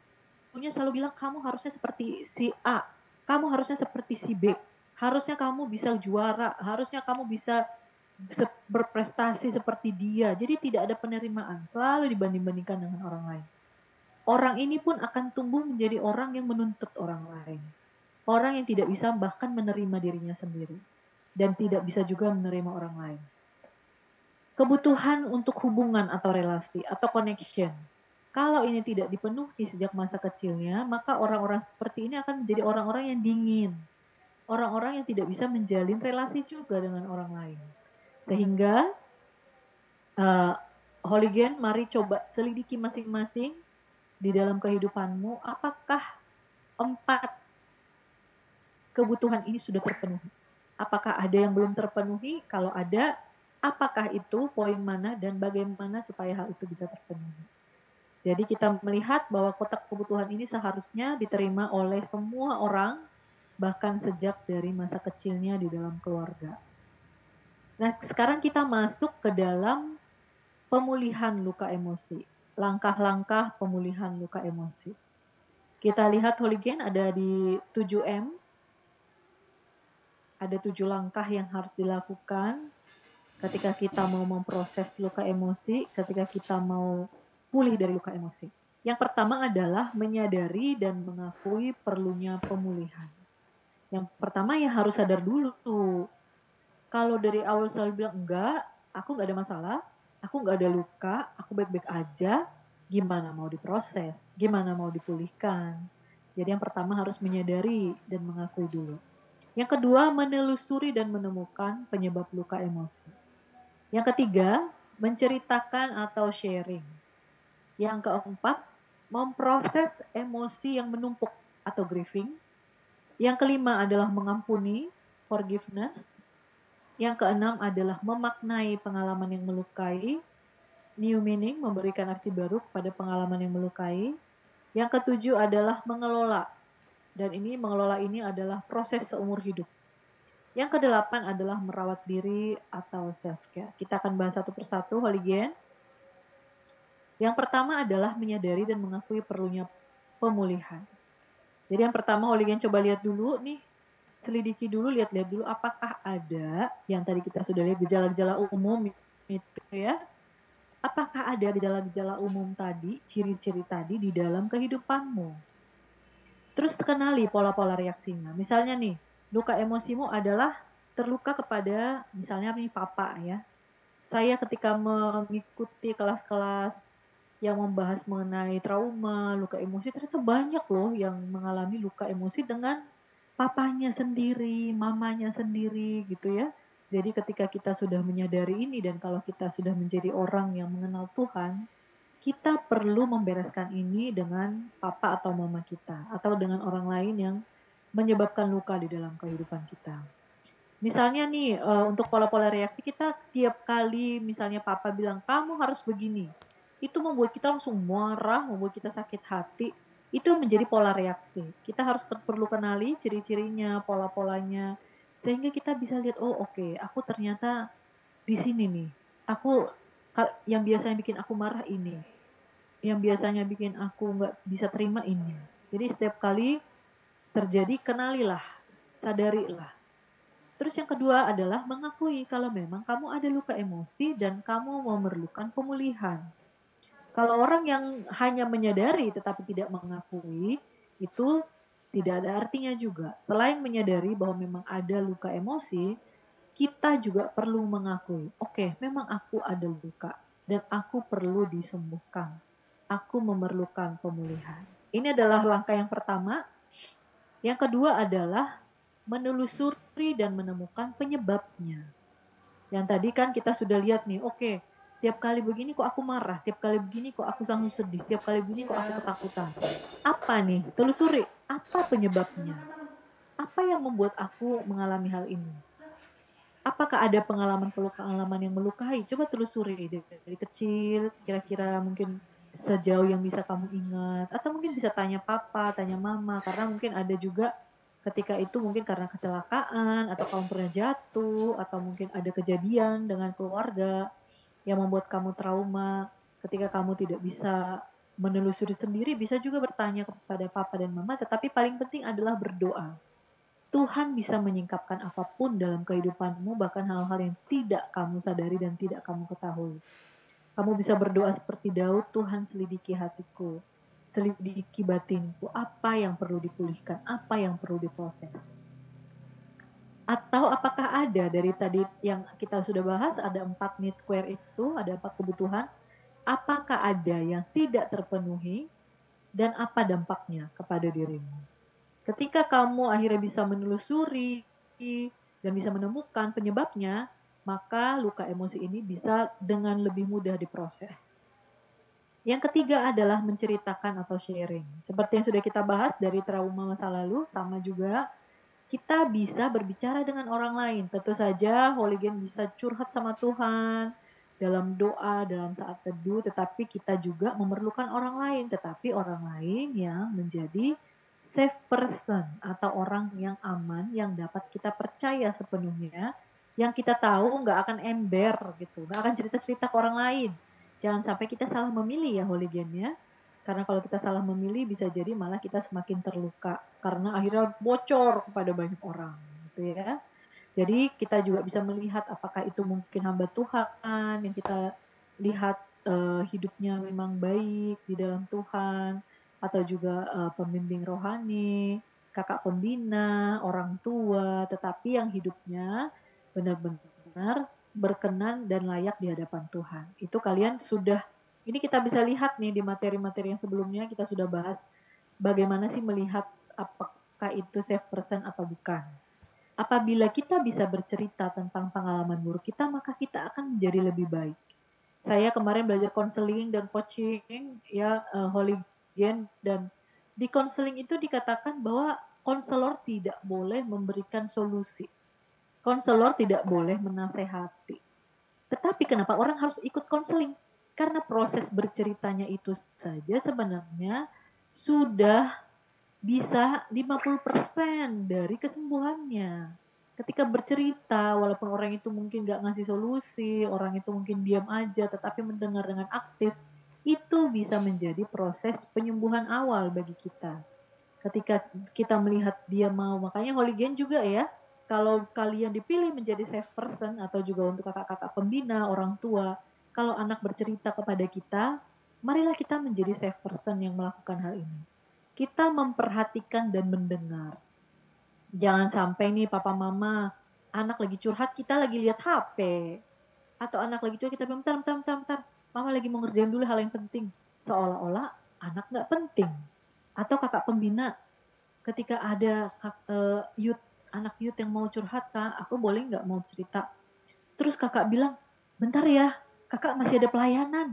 ibunya selalu bilang, kamu harusnya seperti si A, kamu harusnya seperti si B, harusnya kamu bisa juara, harusnya kamu bisa berprestasi seperti dia. Jadi tidak ada penerimaan, selalu dibanding-bandingkan dengan orang lain. Orang ini pun akan tumbuh menjadi orang yang menuntut orang lain. Orang yang tidak bisa bahkan menerima dirinya sendiri. Dan tidak bisa juga menerima orang lain. Kebutuhan untuk hubungan atau relasi atau connection. Kalau ini tidak dipenuhi sejak masa kecilnya, maka orang-orang seperti ini akan menjadi orang-orang yang dingin. Orang-orang yang tidak bisa menjalin relasi juga dengan orang lain. Sehingga uh, Holigen, mari coba selidiki masing-masing di dalam kehidupanmu, apakah empat kebutuhan ini sudah terpenuhi? Apakah ada yang belum terpenuhi? Kalau ada, apakah itu poin mana dan bagaimana supaya hal itu bisa terpenuhi? Jadi kita melihat bahwa kotak kebutuhan ini seharusnya diterima oleh semua orang, bahkan sejak dari masa kecilnya di dalam keluarga. Nah, sekarang kita masuk ke dalam pemulihan luka emosi. Langkah-langkah pemulihan luka emosi. Kita lihat Holigen ada di tujuh M. Ada tujuh langkah yang harus dilakukan ketika kita mau memproses luka emosi, ketika kita mau pulih dari luka emosi. Yang pertama adalah menyadari dan mengakui perlunya pemulihan. Yang pertama ya harus sadar dulu tuh. Kalau dari awal selalu bilang, enggak, aku enggak ada masalah, aku enggak ada luka, aku baik-baik aja, gimana mau diproses, gimana mau dipulihkan. Jadi yang pertama harus menyadari dan mengakui dulu. Yang kedua, menelusuri dan menemukan penyebab luka emosi. Yang ketiga, menceritakan atau sharing. Yang keempat, memproses emosi yang menumpuk atau grieving. Yang kelima adalah mengampuni, forgiveness. Yang keenam adalah memaknai pengalaman yang melukai, new meaning, memberikan arti baru kepada pengalaman yang melukai. Yang ketujuh adalah mengelola, dan ini mengelola ini adalah proses seumur hidup. Yang kedelapan adalah merawat diri atau self-care. Kita akan bahas satu persatu, Holigen. Yang pertama adalah menyadari dan mengakui perlunya pemulihan. Jadi yang pertama Holigen coba lihat dulu nih, selidiki dulu, lihat-lihat dulu apakah ada yang tadi kita sudah lihat gejala-gejala umum itu ya. Apakah ada gejala-gejala umum tadi, ciri-ciri tadi di dalam kehidupanmu? Terus kenali pola-pola reaksinya. Misalnya nih, luka emosimu adalah terluka kepada misalnya nih papa ya. Saya ketika mengikuti kelas-kelas yang membahas mengenai trauma, luka emosi, ternyata banyak loh yang mengalami luka emosi dengan papanya sendiri, mamanya sendiri gitu ya. Jadi ketika kita sudah menyadari ini dan kalau kita sudah menjadi orang yang mengenal Tuhan, kita perlu membereskan ini dengan papa atau mama kita atau dengan orang lain yang menyebabkan luka di dalam kehidupan kita. Misalnya nih untuk pola-pola reaksi kita tiap kali misalnya papa bilang kamu harus begini, itu membuat kita langsung marah, membuat kita sakit hati. Itu menjadi pola reaksi. Kita harus perlu kenali ciri-cirinya, pola-polanya, sehingga kita bisa lihat, oh oke, okay, aku ternyata di sini nih. Aku yang biasanya bikin aku marah ini, yang biasanya bikin aku nggak bisa terima ini. Jadi setiap kali terjadi, kenalilah, sadarilah. Terus yang kedua adalah mengakui kalau memang kamu ada luka emosi dan kamu memerlukan pemulihan. Kalau orang yang hanya menyadari tetapi tidak mengakui, itu tidak ada artinya juga. Selain menyadari bahwa memang ada luka emosi, kita juga perlu mengakui, oke, okay, memang aku ada luka dan aku perlu disembuhkan. Aku memerlukan pemulihan. Ini adalah langkah yang pertama. Yang kedua adalah menelusuri dan menemukan penyebabnya. Yang tadi kan kita sudah lihat nih, oke, okay, tiap kali begini kok aku marah, tiap kali begini kok aku selalu sedih, tiap kali begini kok aku ketakutan. Apa nih? Telusuri, apa penyebabnya? Apa yang membuat aku mengalami hal ini? Apakah ada pengalaman-pengalaman yang melukai? Coba telusuri dari, dari kecil, kira-kira mungkin sejauh yang bisa kamu ingat. Atau mungkin bisa tanya papa, tanya mama, karena mungkin ada juga ketika itu mungkin karena kecelakaan, atau kamu pernah jatuh, atau mungkin ada kejadian dengan keluarga yang membuat kamu trauma ketika kamu tidak bisa menelusuri sendiri, bisa juga bertanya kepada papa dan mama, tetapi paling penting adalah berdoa. Tuhan bisa menyingkapkan apapun dalam kehidupanmu, bahkan hal-hal yang tidak kamu sadari dan tidak kamu ketahui. Kamu bisa berdoa seperti Daud, Tuhan selidiki hatiku, selidiki batinku, apa yang perlu dipulihkan, apa yang perlu diproses. Atau apakah ada dari tadi yang kita sudah bahas, ada empat need square itu, ada empat kebutuhan, apakah ada yang tidak terpenuhi dan apa dampaknya kepada dirimu. Ketika kamu akhirnya bisa menelusuri dan bisa menemukan penyebabnya, maka luka emosi ini bisa dengan lebih mudah diproses. Yang ketiga adalah menceritakan atau sharing. Seperti yang sudah kita bahas dari trauma masa lalu, sama juga kita bisa berbicara dengan orang lain. Tentu saja Holy Gen bisa curhat sama Tuhan dalam doa, dalam saat teduh, tetapi kita juga memerlukan orang lain. Tetapi orang lain yang menjadi safe person atau orang yang aman, yang dapat kita percaya sepenuhnya, yang kita tahu nggak akan ember gitu, nggak akan cerita-cerita ke orang lain. Jangan sampai kita salah memilih ya Holy Gen ya. Karena kalau kita salah memilih bisa jadi malah kita semakin terluka karena akhirnya bocor kepada banyak orang gitu ya. Jadi kita juga bisa melihat apakah itu mungkin hamba Tuhan yang kita lihat uh, hidupnya memang baik di dalam Tuhan, atau juga uh, pembimbing rohani, kakak pembina, orang tua, tetapi yang hidupnya benar-benar berkenan dan layak di hadapan Tuhan. Itu kalian sudah, ini kita bisa lihat nih di materi-materi yang sebelumnya kita sudah bahas bagaimana sih melihat apakah itu safe person atau bukan. Apabila kita bisa bercerita tentang pengalaman buruk kita, maka kita akan menjadi lebih baik. Saya kemarin belajar konseling dan coaching ya uh, Holy Gen, dan di konseling itu dikatakan bahwa konselor tidak boleh memberikan solusi. Konselor tidak boleh menasehati. Tetapi kenapa orang harus ikut konseling? Karena proses berceritanya itu saja sebenarnya sudah bisa lima puluh persen dari kesembuhannya. Ketika bercerita, walaupun orang itu mungkin gak ngasih solusi, orang itu mungkin diam aja, tetapi mendengar dengan aktif, itu bisa menjadi proses penyembuhan awal bagi kita. Ketika kita melihat dia mau, makanya Holy Gen juga ya, kalau kalian dipilih menjadi safe person, atau juga untuk kakak-kakak pembina, orang tua, kalau anak bercerita kepada kita, marilah kita menjadi safe person yang melakukan hal ini. Kita memperhatikan dan mendengar. Jangan sampai nih papa mama, anak lagi curhat, kita lagi lihat H P. Atau anak lagi curhat, kita bilang, bentar, bentar, bentar, bentar. Mama lagi mau ngerjain dulu hal yang penting. Seolah-olah anak gak penting. Atau kakak pembina, ketika ada uh, youth, anak youth yang mau curhat, Kak, aku boleh gak mau cerita? Terus kakak bilang, bentar ya, kakak masih ada pelayanan.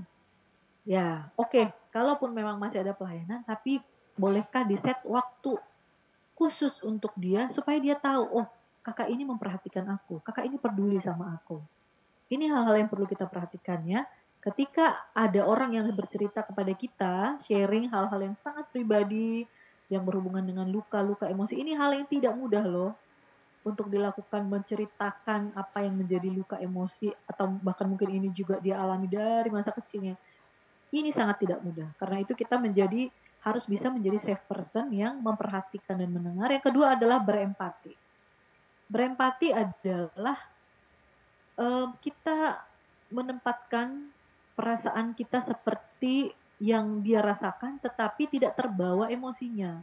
Ya, oke. Okay. Kalaupun memang masih ada pelayanan, tapi bolehkah di set waktu khusus untuk dia supaya dia tahu, oh kakak ini memperhatikan aku, kakak ini peduli sama aku. Ini hal-hal yang perlu kita perhatikan ya. Ketika ada orang yang bercerita kepada kita, sharing hal-hal yang sangat pribadi, yang berhubungan dengan luka-luka emosi, ini hal yang tidak mudah loh untuk dilakukan, menceritakan apa yang menjadi luka emosi, atau bahkan mungkin ini juga dia alami dari masa kecilnya. Ini sangat tidak mudah. Karena itu kita menjadi harus bisa menjadi safe person yang memperhatikan dan mendengar. Yang kedua adalah berempati. Berempati adalah um, kita menempatkan perasaan kita seperti yang dia rasakan, tetapi tidak terbawa emosinya.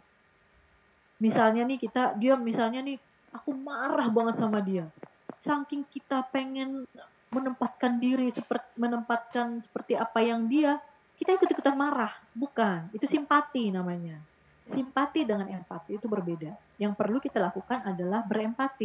Misalnya nih kita, dia misalnya nih, aku marah banget sama dia. Saking kita pengen menempatkan diri seperti menempatkan seperti apa yang dia, kita ikut-ikutan marah, bukan. Itu simpati namanya. Simpati dengan empati itu berbeda. Yang perlu kita lakukan adalah berempati.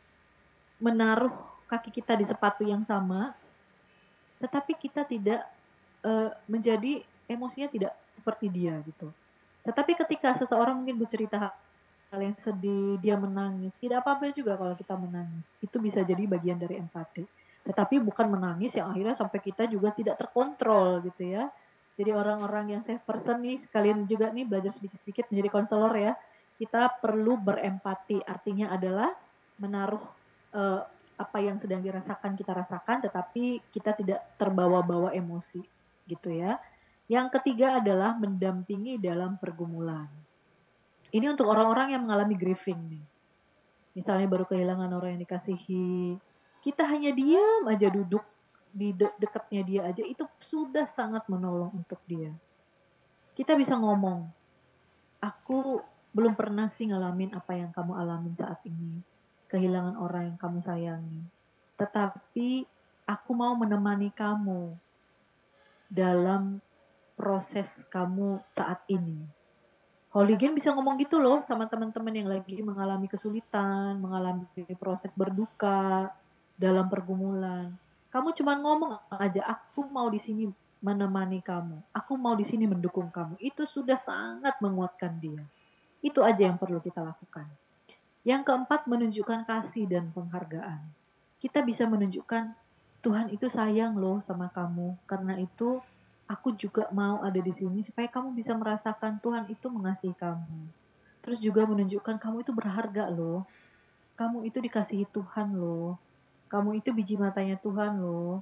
Menaruh kaki kita di sepatu yang sama, tetapi kita tidak uh, menjadi emosinya tidak seperti dia gitu. Tetapi ketika seseorang mungkin bercerita hal yang sedih, dia menangis, tidak apa-apa juga kalau kita menangis. Itu bisa jadi bagian dari empati. Tetapi bukan menangis yang akhirnya sampai kita juga tidak terkontrol gitu ya. Jadi orang-orang yang safe person nih, sekalian juga nih belajar sedikit-sedikit menjadi konselor ya. Kita perlu berempati, artinya adalah menaruh uh, apa yang sedang dirasakan kita rasakan, tetapi kita tidak terbawa-bawa emosi gitu ya. Yang ketiga adalah mendampingi dalam pergumulan. Ini untuk orang-orang yang mengalami grieving nih. Misalnya baru kehilangan orang yang dikasihi, kita hanya diam aja duduk di de dekatnya dia aja, itu sudah sangat menolong untuk dia. Kita bisa ngomong, aku belum pernah sih ngalamin apa yang kamu alamin saat ini, kehilangan orang yang kamu sayangi. Tetapi aku mau menemani kamu dalam proses kamu saat ini. Holy Gen bisa ngomong gitu loh sama teman-teman yang lagi mengalami kesulitan, mengalami proses berduka, dalam pergumulan. Kamu cuma ngomong aja, aku mau di sini menemani kamu. Aku mau di sini mendukung kamu. Itu sudah sangat menguatkan dia. Itu aja yang perlu kita lakukan. Yang keempat, menunjukkan kasih dan penghargaan. Kita bisa menunjukkan, Tuhan itu sayang loh sama kamu. Karena itu, aku juga mau ada di sini supaya kamu bisa merasakan Tuhan itu mengasihi kamu. Terus juga menunjukkan kamu itu berharga loh. Kamu itu dikasihi Tuhan loh. Kamu itu biji matanya Tuhan loh.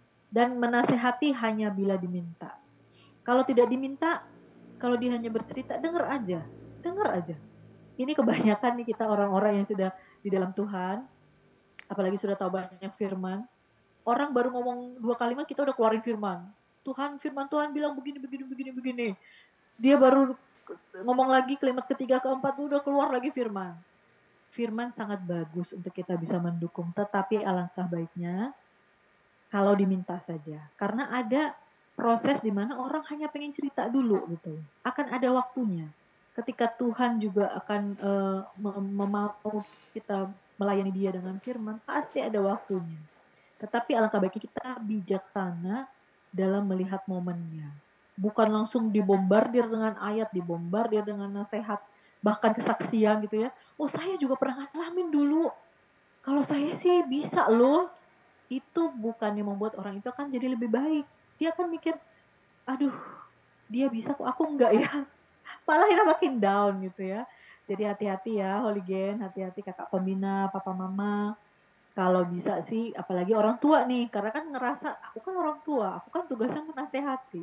Dan menasehati hanya bila diminta. Kalau tidak diminta, kalau dia hanya bercerita, dengar aja. Dengar aja. Ini kebanyakan nih kita orang-orang yang sudah di dalam Tuhan, apalagi sudah tahu banyak firman, orang baru ngomong dua kalimat kita udah keluarin firman. Tuhan, firman Tuhan bilang begini, begini, begini, begini. Dia baru ngomong lagi kalimat ketiga, keempat, udah keluar lagi firman. Firman sangat bagus untuk kita bisa mendukung, tetapi alangkah baiknya kalau diminta saja. Karena ada proses di mana orang hanya pengen cerita dulu gitu. Akan ada waktunya. Ketika Tuhan juga akan uh, memau kita melayani dia dengan firman, pasti ada waktunya. Tetapi alangkah baiknya kita bijaksana dalam melihat momennya. Bukan langsung dibombardir dengan ayat, dibombardir dengan nasihat, bahkan kesaksian gitu ya. Oh, saya juga pernah ngalamin dulu. Kalau saya sih bisa loh. Itu bukannya membuat orang itu akan jadi lebih baik. Dia akan mikir, aduh, dia bisa kok, aku enggak ya. Malah kita makin down gitu ya. Jadi hati-hati ya Holy Gen, hati-hati kakak pembina, papa mama. Kalau bisa sih, apalagi orang tua nih, karena kan ngerasa, aku kan orang tua, aku kan tugasnya menasehati.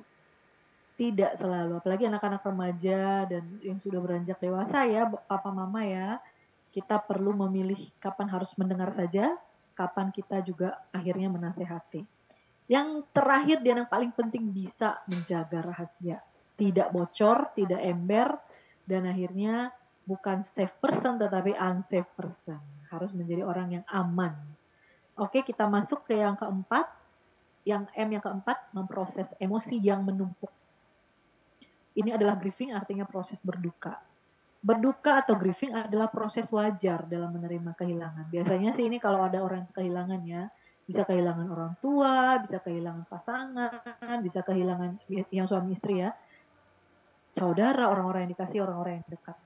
Tidak selalu, apalagi anak-anak remaja dan yang sudah beranjak dewasa ya, papa mama ya, kita perlu memilih kapan harus mendengar saja, kapan kita juga akhirnya menasehati. Yang terakhir dan yang paling penting, bisa menjaga rahasia. Tidak bocor, tidak ember, dan akhirnya bukan safe person tetapi unsafe person. Harus menjadi orang yang aman. Oke, kita masuk ke yang keempat. Yang M yang keempat, memproses emosi yang menumpuk. Ini adalah grieving, artinya proses berduka. Berduka atau grieving adalah proses wajar dalam menerima kehilangan. Biasanya sih ini kalau ada orang kehilangan ya, bisa kehilangan orang tua, bisa kehilangan pasangan, bisa kehilangan yang suami istri ya, saudara, orang-orang yang dikasih, orang-orang yang dekat.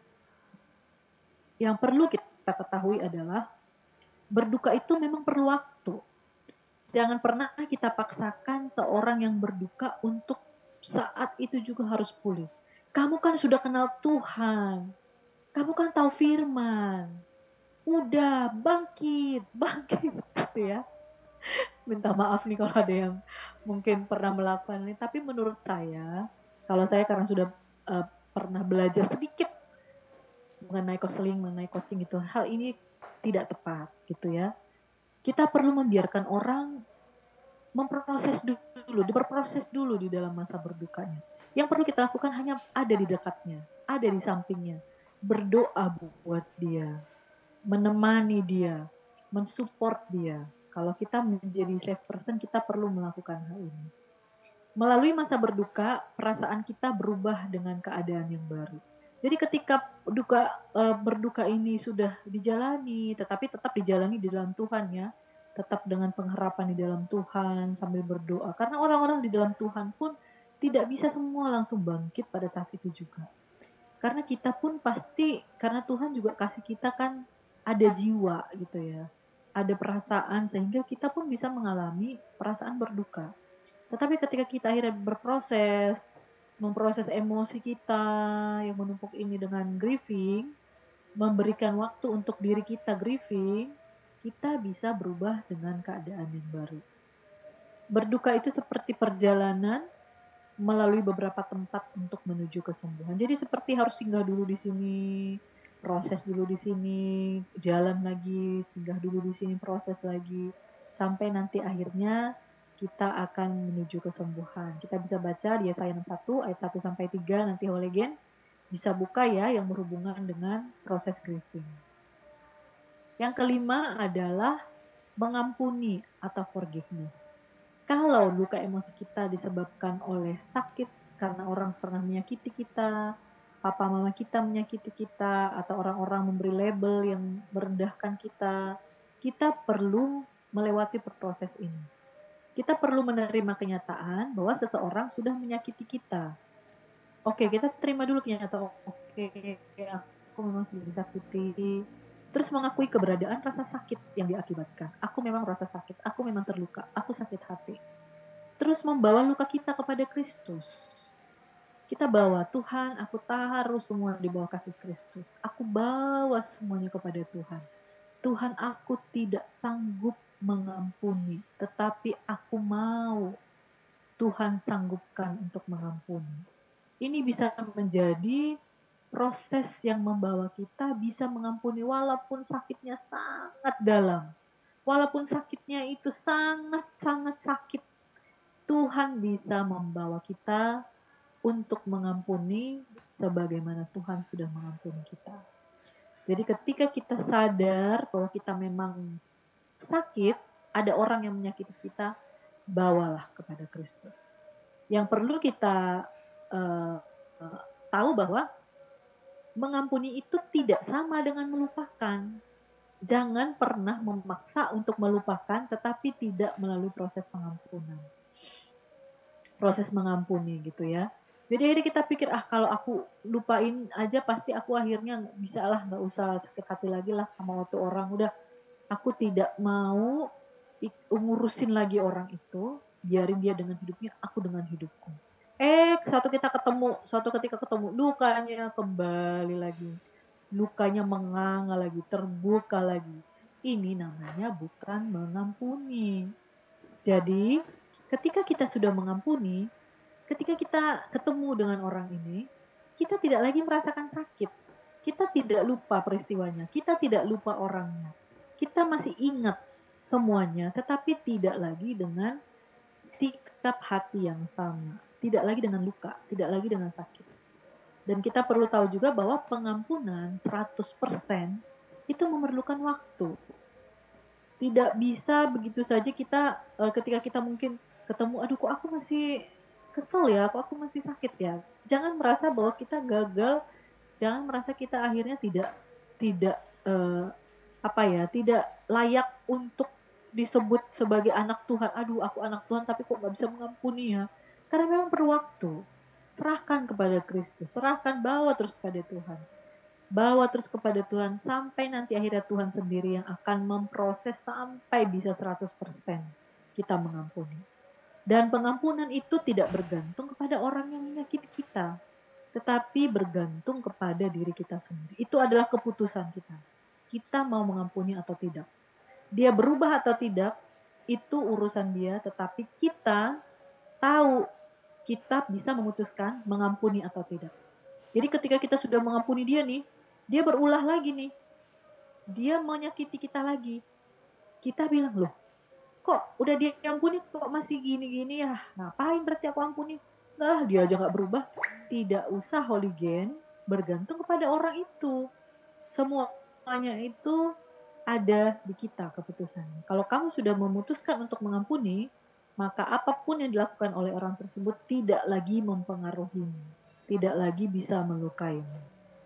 Yang perlu kita ketahui adalah berduka itu memang perlu waktu. Jangan pernah kita paksakan seorang yang berduka untuk saat itu juga harus pulih. Kamu kan sudah kenal Tuhan. Kamu kan tahu firman. Udah, bangkit, bangkit gitu ya. Minta maaf nih kalau ada yang mungkin pernah melakukan ini. Tapi menurut saya, kalau saya karena sudah uh, pernah belajar sedikit mengenai konseling, mengenai coaching itu, hal ini tidak tepat gitu ya. Kita perlu membiarkan orang memproses dulu, berproses dulu di dalam masa berdukanya. Yang perlu kita lakukan hanya ada di dekatnya, ada di sampingnya. Berdoa buat dia, menemani dia, mensupport dia. Kalau kita menjadi safe person, kita perlu melakukan hal ini. Melalui masa berduka, perasaan kita berubah dengan keadaan yang baru. Jadi ketika duka e, berduka ini sudah dijalani, tetapi tetap dijalani di dalam Tuhan ya, tetap dengan pengharapan di dalam Tuhan sambil berdoa. Karena orang-orang di dalam Tuhan pun tidak bisa semua langsung bangkit pada saat itu juga. Karena kita pun pasti, karena Tuhan juga kasih kita kan ada jiwa gitu ya. Ada perasaan sehingga kita pun bisa mengalami perasaan berduka. Tetapi ketika kita akhirnya berproses, memproses emosi kita yang menumpuk ini dengan grieving, memberikan waktu untuk diri kita grieving, kita bisa berubah dengan keadaan yang baru. Berduka itu seperti perjalanan melalui beberapa tempat untuk menuju kesembuhan. Jadi seperti harus singgah dulu di sini, proses dulu di sini, jalan lagi, singgah dulu di sini, proses lagi, sampai nanti akhirnya kita akan menuju kesembuhan. Kita bisa baca di Yesaya enam puluh satu ayat satu sampai tiga, nanti Holegen bisa buka ya yang berhubungan dengan proses grieving. Yang kelima adalah mengampuni atau forgiveness. Kalau luka emosi kita disebabkan oleh sakit karena orang pernah menyakiti kita, papa mama kita menyakiti kita, atau orang-orang memberi label yang merendahkan kita, kita perlu melewati proses ini. Kita perlu menerima kenyataan bahwa seseorang sudah menyakiti kita. Oke, kita terima dulu kenyataan. Oke, aku memang sudah disakiti. Terus mengakui keberadaan rasa sakit yang diakibatkan. Aku memang rasa sakit, aku memang terluka, aku sakit hati. Terus membawa luka kita kepada Kristus. Kita bawa, Tuhan, aku taruh semua di bawah kaki Kristus. Aku bawa semuanya kepada Tuhan. Tuhan, aku tidak sanggup mengampuni, tetapi aku mau Tuhan sanggupkan untuk mengampuni. Ini bisa menjadi proses yang membawa kita bisa mengampuni walaupun sakitnya sangat dalam. Walaupun sakitnya itu sangat-sangat sakit, Tuhan bisa membawa kita untuk mengampuni sebagaimana Tuhan sudah mengampuni kita. Jadi ketika kita sadar bahwa kita memang sakit, ada orang yang menyakiti kita, bawalah kepada Kristus. Yang perlu kita uh, uh, tahu bahwa mengampuni itu tidak sama dengan melupakan. Jangan pernah memaksa untuk melupakan tetapi tidak melalui proses pengampunan. Proses mengampuni gitu ya. Jadi akhirnya kita pikir, ah kalau aku lupain aja pasti aku akhirnya bisa lah, gak usah sakit hati lagi lah sama waktu orang. Udah, aku tidak mau ngurusin lagi orang itu, biarin dia dengan hidupnya, aku dengan hidupku. Eh, suatu kita ketemu, suatu ketika ketemu, lukanya kembali lagi. Lukanya menganga lagi, terbuka lagi. Ini namanya bukan mengampuni. Jadi, ketika kita sudah mengampuni, ketika kita ketemu dengan orang ini, kita tidak lagi merasakan sakit. Kita tidak lupa peristiwanya, kita tidak lupa orangnya. Kita masih ingat semuanya, tetapi tidak lagi dengan sikap hati yang sama. Tidak lagi dengan luka, tidak lagi dengan sakit. Dan kita perlu tahu juga bahwa pengampunan seratus persen itu memerlukan waktu. Tidak bisa begitu saja kita, ketika kita mungkin ketemu, aduh kok aku masih kesel ya, kok aku masih sakit ya. Jangan merasa bahwa kita gagal, jangan merasa kita akhirnya tidak, tidak eh, apa ya, tidak layak untuk disebut sebagai anak Tuhan. Aduh aku anak Tuhan tapi kok gak bisa mengampuni ya. Karena memang perlu waktu. Serahkan kepada Kristus, serahkan, bawa terus kepada Tuhan. Bawa terus kepada Tuhan sampai nanti akhirnya Tuhan sendiri yang akan memproses sampai bisa seratus persen kita mengampuni. Dan pengampunan itu tidak bergantung kepada orang yang menyakiti kita, tetapi bergantung kepada diri kita sendiri. Itu adalah keputusan kita. Kita mau mengampuni atau tidak. Dia berubah atau tidak, itu urusan dia, tetapi kita tahu, kita bisa memutuskan mengampuni atau tidak. Jadi ketika kita sudah mengampuni dia nih, dia berulah lagi nih. Dia menyakiti kita lagi. Kita bilang, loh, kok udah dia ampuni kok masih gini-gini ya? Ngapain berarti aku ampuni? Lah, dia aja gak berubah. Tidak usah Holegen bergantung kepada orang itu. Semuanya itu ada di kita keputusannya. Kalau kamu sudah memutuskan untuk mengampuni, maka apapun yang dilakukan oleh orang tersebut tidak lagi mempengaruhimu, tidak lagi bisa melukaimu.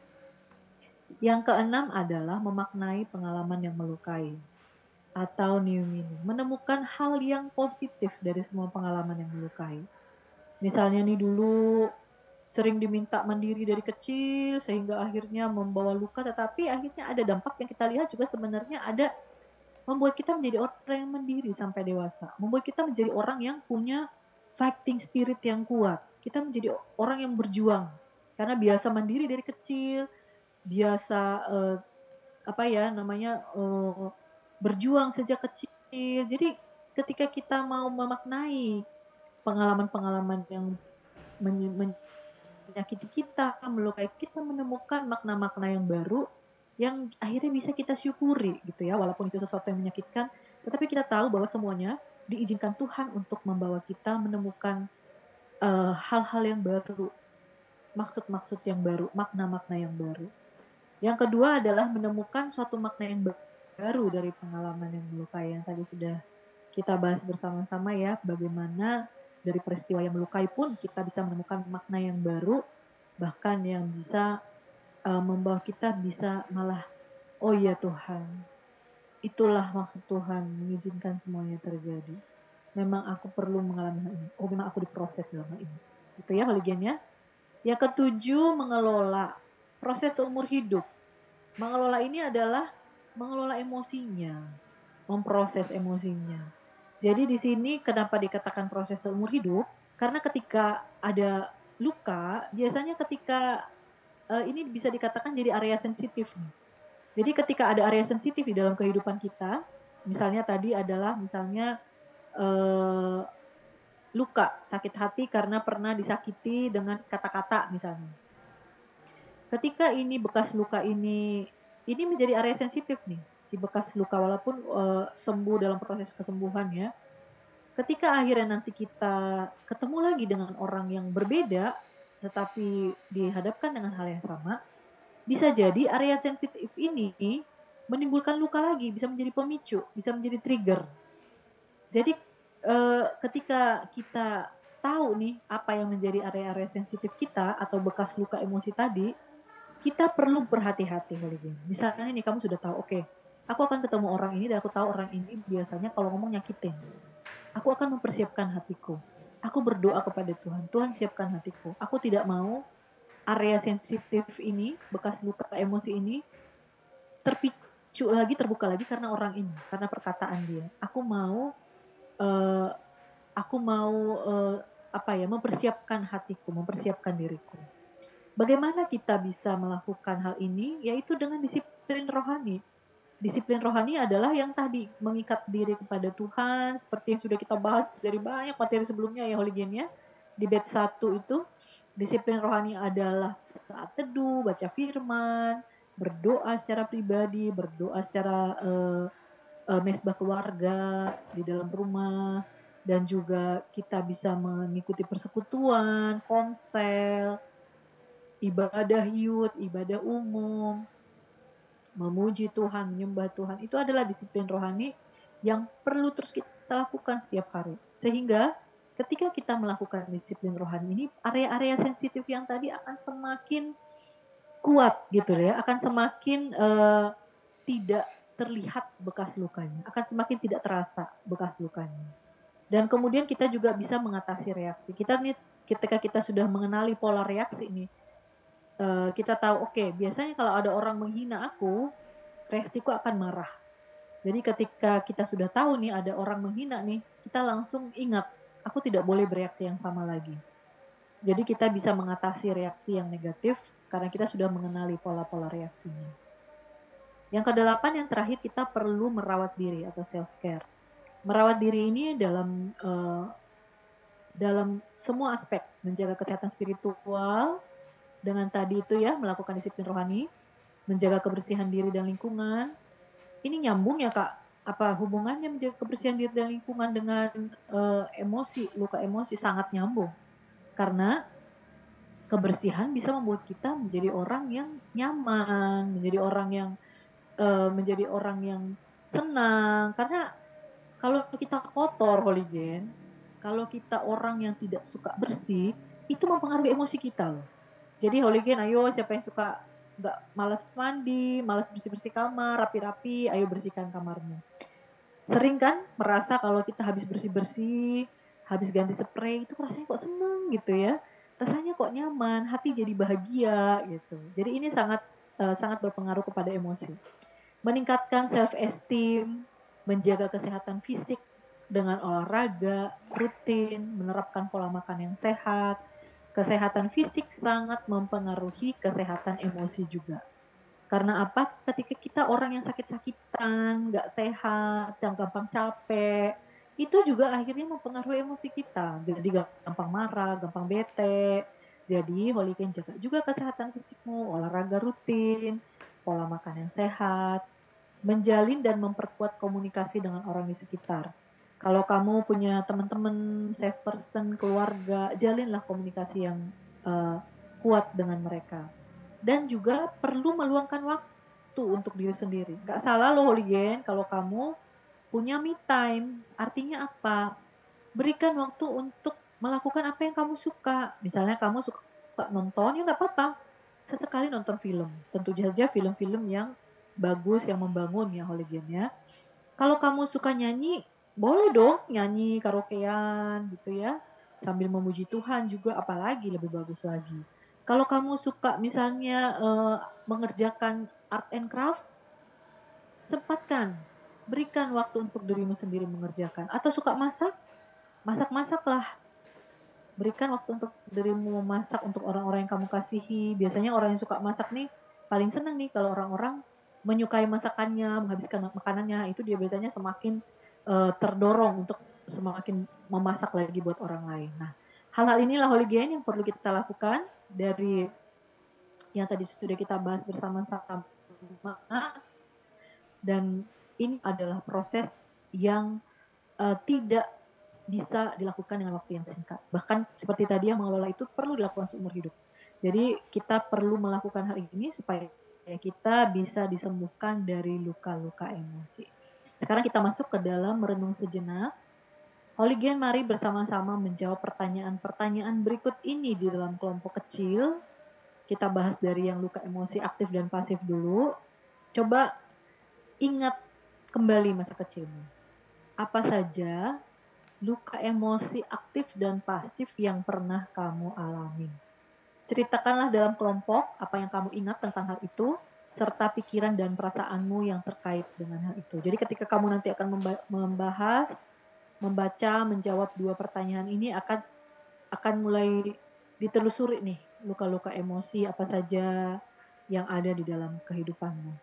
Yang keenam adalah memaknai pengalaman yang melukai, atau new meaning, menemukan hal yang positif dari semua pengalaman yang melukai. Misalnya nih dulu sering diminta mandiri dari kecil sehingga akhirnya membawa luka, tetapi akhirnya ada dampak yang kita lihat juga sebenarnya ada membuat kita menjadi orang yang mandiri sampai dewasa. Membuat kita menjadi orang yang punya fighting spirit yang kuat. Kita menjadi orang yang berjuang. Karena biasa mandiri dari kecil, biasa uh, apa ya namanya uh, berjuang sejak kecil. Jadi ketika kita mau memaknai pengalaman-pengalaman yang menyakiti kita, melukai kita, menemukan makna-makna yang baru yang akhirnya bisa kita syukuri gitu ya, walaupun itu sesuatu yang menyakitkan, tetapi kita tahu bahwa semuanya diizinkan Tuhan untuk membawa kita menemukan uh, hal-hal yang baru, maksud-maksud yang baru, makna-makna yang baru. Yang kedua adalah menemukan suatu makna yang baru dari pengalaman yang melukai, yang tadi sudah kita bahas bersama-sama ya, bagaimana dari peristiwa yang melukai pun kita bisa menemukan makna yang baru, bahkan yang bisa uh, membawa kita bisa malah, oh iya Tuhan, itulah maksud Tuhan mengizinkan semuanya terjadi. Memang aku perlu mengalami hal ini. Oh, memang aku diproses dalam hal ini. Itu ya holigennya. Yang ketujuh, mengelola proses seumur hidup. Mengelola ini adalah mengelola emosinya, memproses emosinya. Jadi di sini kenapa dikatakan proses seumur hidup? Karena ketika ada luka, biasanya ketika uh, ini bisa dikatakan jadi area sensitif nih. Jadi ketika ada area sensitif di dalam kehidupan kita, misalnya tadi adalah misalnya uh, luka, sakit hati karena pernah disakiti dengan kata-kata misalnya. Ketika ini bekas luka ini, ini menjadi area sensitif nih, si bekas luka walaupun uh, sembuh dalam proses kesembuhan ya. Ketika akhirnya nanti kita ketemu lagi dengan orang yang berbeda, tetapi dihadapkan dengan hal yang sama, bisa jadi area sensitif ini menimbulkan luka lagi, bisa menjadi pemicu, bisa menjadi trigger. Jadi eh, ketika kita tahu nih apa yang menjadi area-area sensitif kita atau bekas luka emosi tadi, kita perlu berhati-hati. Misalnya nih kamu sudah tahu, oke, okay, aku akan ketemu orang ini dan aku tahu orang ini biasanya kalau ngomong nyakitin. Aku akan mempersiapkan hatiku. Aku berdoa kepada Tuhan, Tuhan siapkan hatiku. Aku tidak mau area sensitif ini, bekas luka emosi ini terpicu lagi, terbuka lagi karena orang ini, karena perkataan dia. Aku mau uh, aku mau uh, apa ya, mempersiapkan hatiku, mempersiapkan diriku. Bagaimana kita bisa melakukan hal ini? Yaitu dengan disiplin rohani. Disiplin rohani adalah yang tadi mengikat diri kepada Tuhan, seperti yang sudah kita bahas dari banyak materi sebelumnya ya holigennya. Di batch satu itu, disiplin rohani adalah saat teduh, baca firman, berdoa secara pribadi, berdoa secara uh, uh, mesbah keluarga di dalam rumah, dan juga kita bisa mengikuti persekutuan, konsel, ibadah yud, ibadah umum, memuji Tuhan, menyembah Tuhan. Itu adalah disiplin rohani yang perlu terus kita lakukan setiap hari. Sehingga ketika kita melakukan disiplin rohani ini, area-area sensitif yang tadi akan semakin kuat gitu ya, akan semakin uh, tidak terlihat bekas lukanya, akan semakin tidak terasa bekas lukanya. Dan kemudian kita juga bisa mengatasi reaksi. Kita nih ketika kita sudah mengenali pola reaksi ini, uh, kita tahu oke, okay, biasanya kalau ada orang menghina aku, reaksiku akan marah. Jadi ketika kita sudah tahu nih ada orang menghina nih, kita langsung ingat, aku tidak boleh bereaksi yang sama lagi. Jadi kita bisa mengatasi reaksi yang negatif karena kita sudah mengenali pola-pola reaksinya. Yang kedelapan, yang terakhir, kita perlu merawat diri atau self-care. Merawat diri ini dalam uh, dalam semua aspek, menjaga kesehatan spiritual dengan tadi itu ya, melakukan disiplin rohani, menjaga kebersihan diri dan lingkungan. Ini nyambung ya Kak? Apa hubungannya menjaga kebersihan diri dan lingkungan dengan uh, emosi, luka emosi? Sangat nyambung. Karena kebersihan bisa membuat kita menjadi orang yang nyaman, menjadi orang yang uh, menjadi orang yang senang. Karena kalau kita kotor, holigen, kalau kita orang yang tidak suka bersih, itu mempengaruhi emosi kita loh. Jadi holigen, ayo siapa yang suka nggak malas mandi, malas bersih-bersih kamar, rapi-rapi, ayo bersihkan kamarmu. Sering kan merasa kalau kita habis bersih-bersih, habis ganti spray, itu rasanya kok seneng gitu ya. Rasanya kok nyaman, hati jadi bahagia gitu. Jadi ini sangat uh, sangat berpengaruh kepada emosi. Meningkatkan self-esteem, menjaga kesehatan fisik dengan olahraga rutin, menerapkan pola makan yang sehat. Kesehatan fisik sangat mempengaruhi kesehatan emosi juga. Karena apa? Ketika kita orang yang sakit-sakitan, nggak sehat, yang gampang capek, itu juga akhirnya mempengaruhi emosi kita. Jadi gampang marah, gampang bete. Jadi Holy Gen jaga juga kesehatan fisikmu, olahraga rutin, pola makan yang sehat, menjalin dan memperkuat komunikasi dengan orang di sekitar. Kalau kamu punya teman-teman, safe person, keluarga, jalinlah komunikasi yang uh, kuat dengan mereka. Dan juga perlu meluangkan waktu untuk diri sendiri. Gak salah loh Holy Gen kalau kamu punya me time. Artinya apa? Berikan waktu untuk melakukan apa yang kamu suka. Misalnya kamu suka nonton, ya nggak apa-apa. Sesekali nonton film. Tentu saja film-film yang bagus, yang membangun ya Holy Gen ya. Kalau kamu suka nyanyi, boleh dong nyanyi karaokean gitu ya. Sambil memuji Tuhan juga, apalagi lebih bagus lagi. Kalau kamu suka misalnya uh, mengerjakan art and craft, sempatkan. Berikan waktu untuk dirimu sendiri mengerjakan. Atau suka masak, masak-masaklah. Berikan waktu untuk dirimu memasak untuk orang-orang yang kamu kasihi. Biasanya orang yang suka masak nih, paling senang nih kalau orang-orang menyukai masakannya, menghabiskan makanannya. Itu dia biasanya semakin uh, terdorong untuk semakin memasak lagi buat orang lain. Nah, hal-hal inilah Holy Gen yang perlu kita lakukan dari yang tadi sudah kita bahas bersama-sama. Dan ini adalah proses yang uh, tidak bisa dilakukan dengan waktu yang singkat. Bahkan seperti tadi yang mengelola itu perlu dilakukan seumur hidup. Jadi kita perlu melakukan hal ini supaya kita bisa disembuhkan dari luka-luka emosi. Sekarang kita masuk ke dalam merenung sejenak. Holy Gen, mari bersama-sama menjawab pertanyaan-pertanyaan berikut ini di dalam kelompok kecil. Kita bahas dari yang luka emosi aktif dan pasif dulu. Coba ingat kembali masa kecilmu. Apa saja luka emosi aktif dan pasif yang pernah kamu alami? Ceritakanlah dalam kelompok apa yang kamu ingat tentang hal itu, serta pikiran dan perasaanmu yang terkait dengan hal itu. Jadi ketika kamu nanti akan membahas, membaca, menjawab dua pertanyaan ini akan akan mulai ditelusuri nih luka-luka emosi apa saja yang ada di dalam kehidupanmu.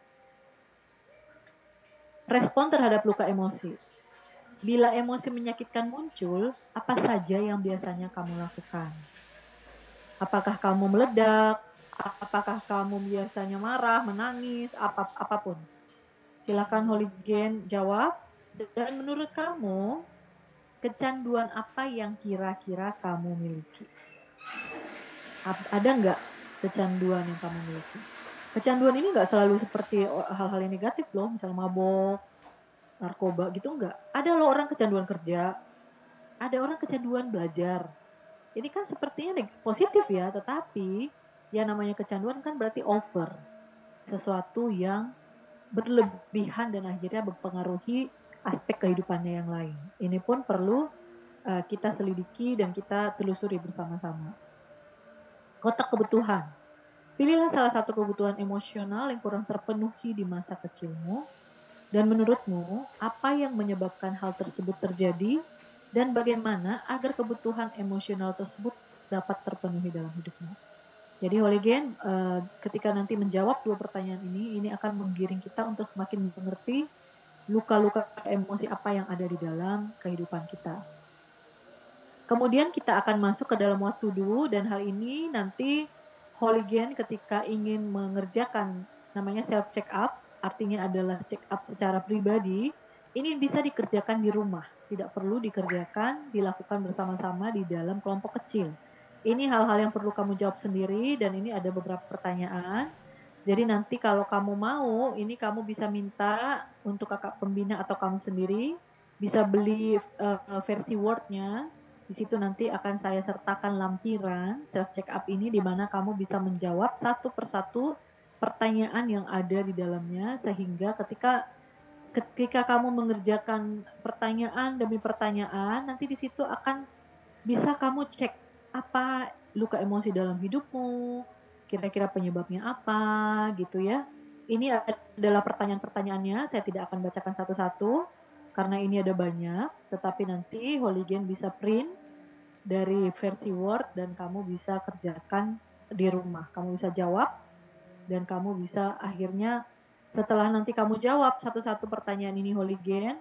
Respon terhadap luka emosi. Bila emosi menyakitkan muncul, apa saja yang biasanya kamu lakukan? Apakah kamu meledak? Apakah kamu biasanya marah, menangis, apa, apapun? Silakan Holy Gen jawab. Dan menurut kamu, kecanduan apa yang kira-kira kamu miliki? Ada nggak kecanduan yang kamu miliki? Kecanduan ini nggak selalu seperti hal-hal yang negatif loh, misalnya mabok, narkoba gitu enggak. Ada loh orang kecanduan kerja, ada orang kecanduan belajar. Ini kan sepertinya positif ya, tetapi yang namanya kecanduan kan berarti over. Sesuatu yang berlebihan dan akhirnya mempengaruhi aspek kehidupannya yang lain. Ini pun perlu uh, kita selidiki dan kita telusuri bersama-sama. Kotak kebutuhan. Pilihlah salah satu kebutuhan emosional yang kurang terpenuhi di masa kecilmu. Dan menurutmu, apa yang menyebabkan hal tersebut terjadi dan bagaimana agar kebutuhan emosional tersebut dapat terpenuhi dalam hidupmu? Jadi Holy Gen, uh, ketika nanti menjawab dua pertanyaan ini, ini akan menggiring kita untuk semakin mengerti luka-luka emosi apa yang ada di dalam kehidupan kita. Kemudian kita akan masuk ke dalam waktu dulu, dan hal ini nanti Holy Gen ketika ingin mengerjakan namanya self check up, artinya adalah check up secara pribadi, ini bisa dikerjakan di rumah, tidak perlu dikerjakan, dilakukan bersama-sama di dalam kelompok kecil. Ini hal-hal yang perlu kamu jawab sendiri, dan ini ada beberapa pertanyaan. Jadi nanti kalau kamu mau, ini kamu bisa minta untuk kakak pembina atau kamu sendiri, bisa beli uh, versi Word-nya. Di situ nanti akan saya sertakan lampiran self check up ini di mana kamu bisa menjawab satu persatu pertanyaan yang ada di dalamnya, sehingga ketika ketika kamu mengerjakan pertanyaan demi pertanyaan, nanti di situ akan bisa kamu cek apa luka emosi dalam hidupmu, kira-kira penyebabnya apa gitu ya. Ini adalah pertanyaan-pertanyaannya, saya tidak akan bacakan satu-satu karena ini ada banyak, tetapi nanti Holy Gen bisa print dari versi Word dan kamu bisa kerjakan di rumah. Kamu bisa jawab dan kamu bisa akhirnya setelah nanti kamu jawab satu-satu pertanyaan ini Holy Gen,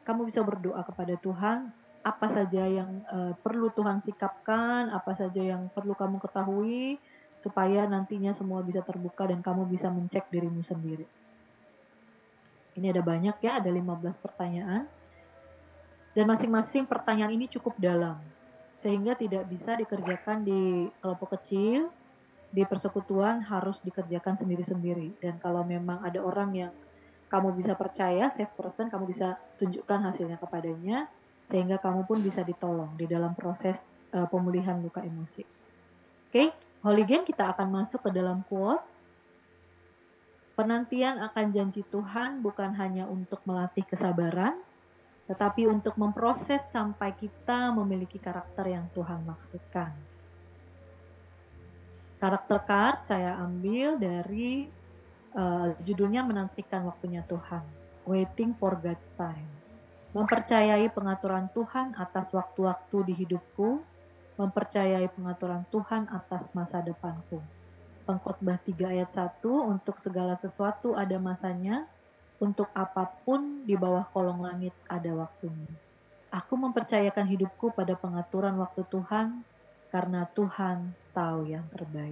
kamu bisa berdoa kepada Tuhan, apa saja yang uh, perlu Tuhan sikapkan, apa saja yang perlu kamu ketahui, supaya nantinya semua bisa terbuka dan kamu bisa mencek dirimu sendiri. Ini ada banyak ya, ada lima belas pertanyaan. Dan masing-masing pertanyaan ini cukup dalam, sehingga tidak bisa dikerjakan di kelompok kecil, di persekutuan harus dikerjakan sendiri-sendiri. Dan kalau memang ada orang yang kamu bisa percaya, safe person, kamu bisa tunjukkan hasilnya kepadanya, sehingga kamu pun bisa ditolong di dalam proses uh, pemulihan luka emosi. Oke, okay? Holy Game kita akan masuk ke dalam quote. Penantian akan janji Tuhan bukan hanya untuk melatih kesabaran, tetapi untuk memproses sampai kita memiliki karakter yang Tuhan maksudkan. Karakter card saya ambil dari uh, judulnya Menantikan Waktunya Tuhan, Waiting for God's Time. Mempercayai pengaturan Tuhan atas waktu-waktu di hidupku, mempercayai pengaturan Tuhan atas masa depanku. Pengkhotbah tiga ayat satu, untuk segala sesuatu ada masanya, untuk apapun di bawah kolong langit ada waktunya. Aku mempercayakan hidupku pada pengaturan waktu Tuhan, karena Tuhan tahu yang terbaik.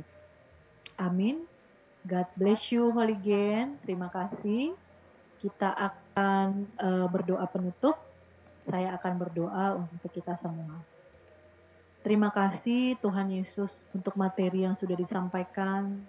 Amin. God bless you, Holy Gen. Terima kasih. Kita akan uh, berdoa penutup. Saya akan berdoa untuk kita semua. Terima kasih Tuhan Yesus untuk materi yang sudah disampaikan.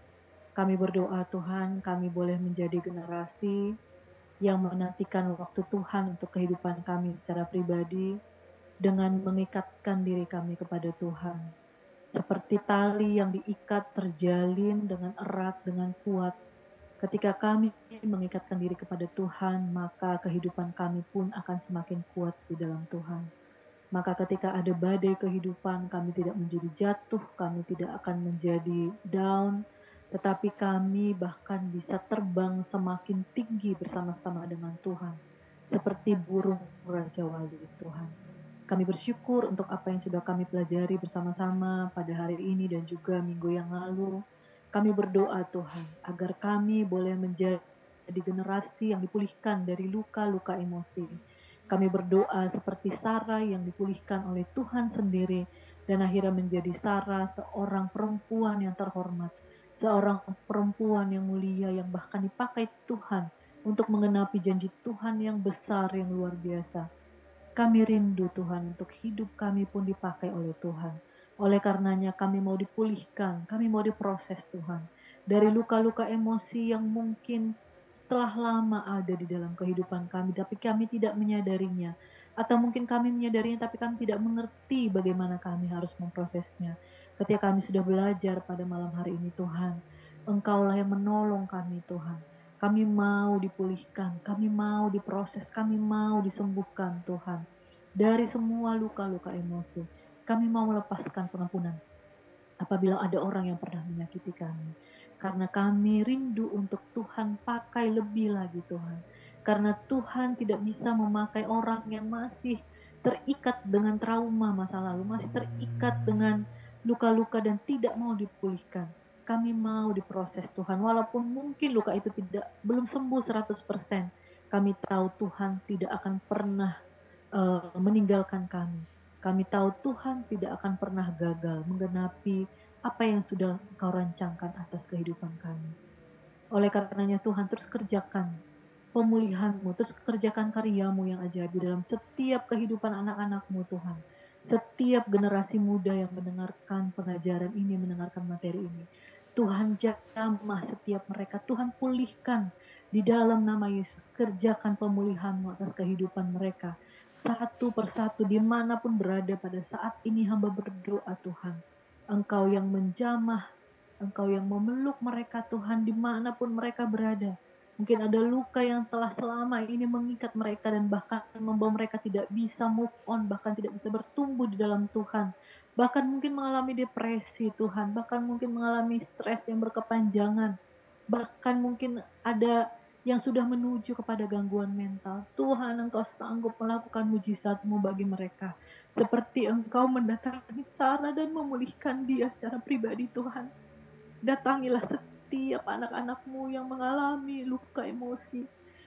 Kami berdoa Tuhan, kami boleh menjadi generasi yang menantikan waktu Tuhan untuk kehidupan kami secara pribadi dengan mengikatkan diri kami kepada Tuhan. Seperti tali yang diikat terjalin dengan erat, dengan kuat. Ketika kami mengikatkan diri kepada Tuhan, maka kehidupan kami pun akan semakin kuat di dalam Tuhan. Maka ketika ada badai kehidupan, kami tidak menjadi jatuh, kami tidak akan menjadi down, tetapi kami bahkan bisa terbang semakin tinggi bersama-sama dengan Tuhan, seperti burung Raja Wali Tuhan. Kami bersyukur untuk apa yang sudah kami pelajari bersama-sama pada hari ini dan juga minggu yang lalu. Kami berdoa Tuhan, agar kami boleh menjadi generasi yang dipulihkan dari luka-luka emosi. Kami berdoa seperti Sarah yang dipulihkan oleh Tuhan sendiri dan akhirnya menjadi Sarah, seorang perempuan yang terhormat, seorang perempuan yang mulia yang bahkan dipakai Tuhan untuk menggenapi janji Tuhan yang besar, yang luar biasa. Kami rindu Tuhan untuk hidup kami pun dipakai oleh Tuhan. Oleh karenanya kami mau dipulihkan, kami mau diproses Tuhan. Dari luka-luka emosi yang mungkin telah lama ada di dalam kehidupan kami, tapi kami tidak menyadarinya. Atau mungkin kami menyadarinya, tapi kami tidak mengerti bagaimana kami harus memprosesnya. Ketika kami sudah belajar pada malam hari ini Tuhan, Engkaulah yang menolong kami Tuhan. Kami mau dipulihkan, kami mau diproses, kami mau disembuhkan Tuhan. Dari semua luka-luka emosi, kami mau melepaskan pengampunan. Apabila ada orang yang pernah menyakiti kami. Karena kami rindu untuk Tuhan pakai lebih lagi Tuhan. Karena Tuhan tidak bisa memakai orang yang masih terikat dengan trauma masa lalu, masih terikat dengan luka-luka dan tidak mau dipulihkan. Kami mau diproses Tuhan, walaupun mungkin luka itu tidak belum sembuh seratus persen. Kami tahu Tuhan tidak akan pernah uh, meninggalkan kami. Kami tahu Tuhan tidak akan pernah gagal menggenapi apa yang sudah Engkau rancangkan atas kehidupan kami. Oleh karenanya Tuhan, terus kerjakan pemulihan-Mu, terus kerjakan karya-Mu yang ajaib dalam setiap kehidupan anak-anak-Mu Tuhan. Setiap generasi muda yang mendengarkan pengajaran ini, mendengarkan materi ini. Tuhan jamah setiap mereka, Tuhan pulihkan di dalam nama Yesus. Kerjakan pemulihan-Mu atas kehidupan mereka. Satu persatu dimanapun berada pada saat ini hamba berdoa Tuhan. Engkau yang menjamah, Engkau yang memeluk mereka Tuhan dimanapun mereka berada. Mungkin ada luka yang telah selama ini mengikat mereka dan bahkan membawa mereka tidak bisa move on, bahkan tidak bisa bertumbuh di dalam Tuhan. Bahkan mungkin mengalami depresi Tuhan, bahkan mungkin mengalami stres yang berkepanjangan. Bahkan mungkin ada yang sudah menuju kepada gangguan mental. Tuhan, Engkau sanggup melakukan mujizat-Mu bagi mereka. Seperti Engkau mendatangi Sarah dan memulihkan dia secara pribadi Tuhan. Datangilah setiap anak-anak-Mu yang mengalami luka emosi.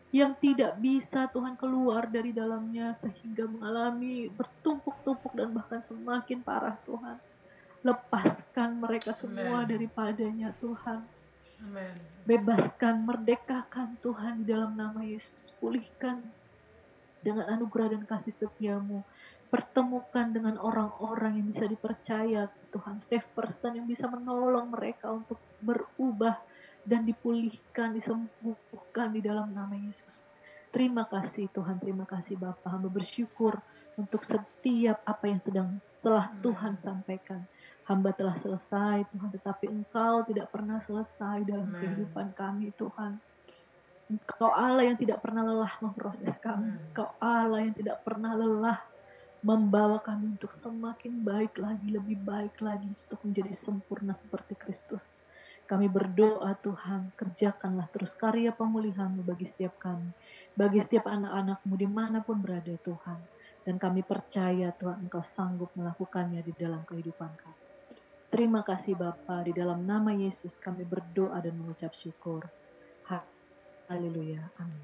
yang tidak bisa Tuhan keluar dari dalamnya sehingga mengalami bertumpuk-tumpuk dan bahkan semakin parah Tuhan. Lepaskan mereka semua Amen. daripadanya Tuhan. Amen. Bebaskan, merdekakan Tuhan di dalam nama Yesus. Pulihkan dengan anugerah dan kasih setia-Mu. Pertemukan dengan orang-orang yang bisa dipercaya Tuhan. Safe person yang bisa menolong mereka untuk berubah dan dipulihkan, disembuhkan di dalam nama Yesus. Terima kasih Tuhan, terima kasih Bapa. Hamba bersyukur untuk setiap apa yang sedang telah Tuhan sampaikan. Hamba telah selesai Tuhan, tetapi Engkau tidak pernah selesai dalam Amen. kehidupan kami Tuhan. Engkau Allah yang tidak pernah lelah memproses kami. Engkau Allah yang tidak pernah lelah membawa kami untuk semakin baik lagi, lebih baik lagi, untuk menjadi sempurna seperti Kristus. Kami berdoa Tuhan, kerjakanlah terus karya pemulihan-Mu bagi setiap kami, bagi setiap anak-anak-Mu dimanapun berada Tuhan. Dan kami percaya Tuhan Engkau sanggup melakukannya di dalam kehidupan kami. Terima kasih Bapa, di dalam nama Yesus kami berdoa dan mengucap syukur. Haleluya, amin.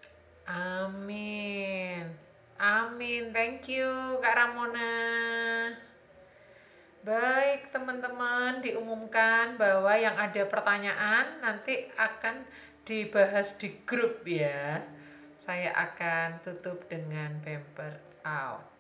Amin. Amin. Thank you Kak Ramona. Baik teman-teman, diumumkan bahwa yang ada pertanyaan nanti akan dibahas di grup ya. Saya akan tutup dengan paper out.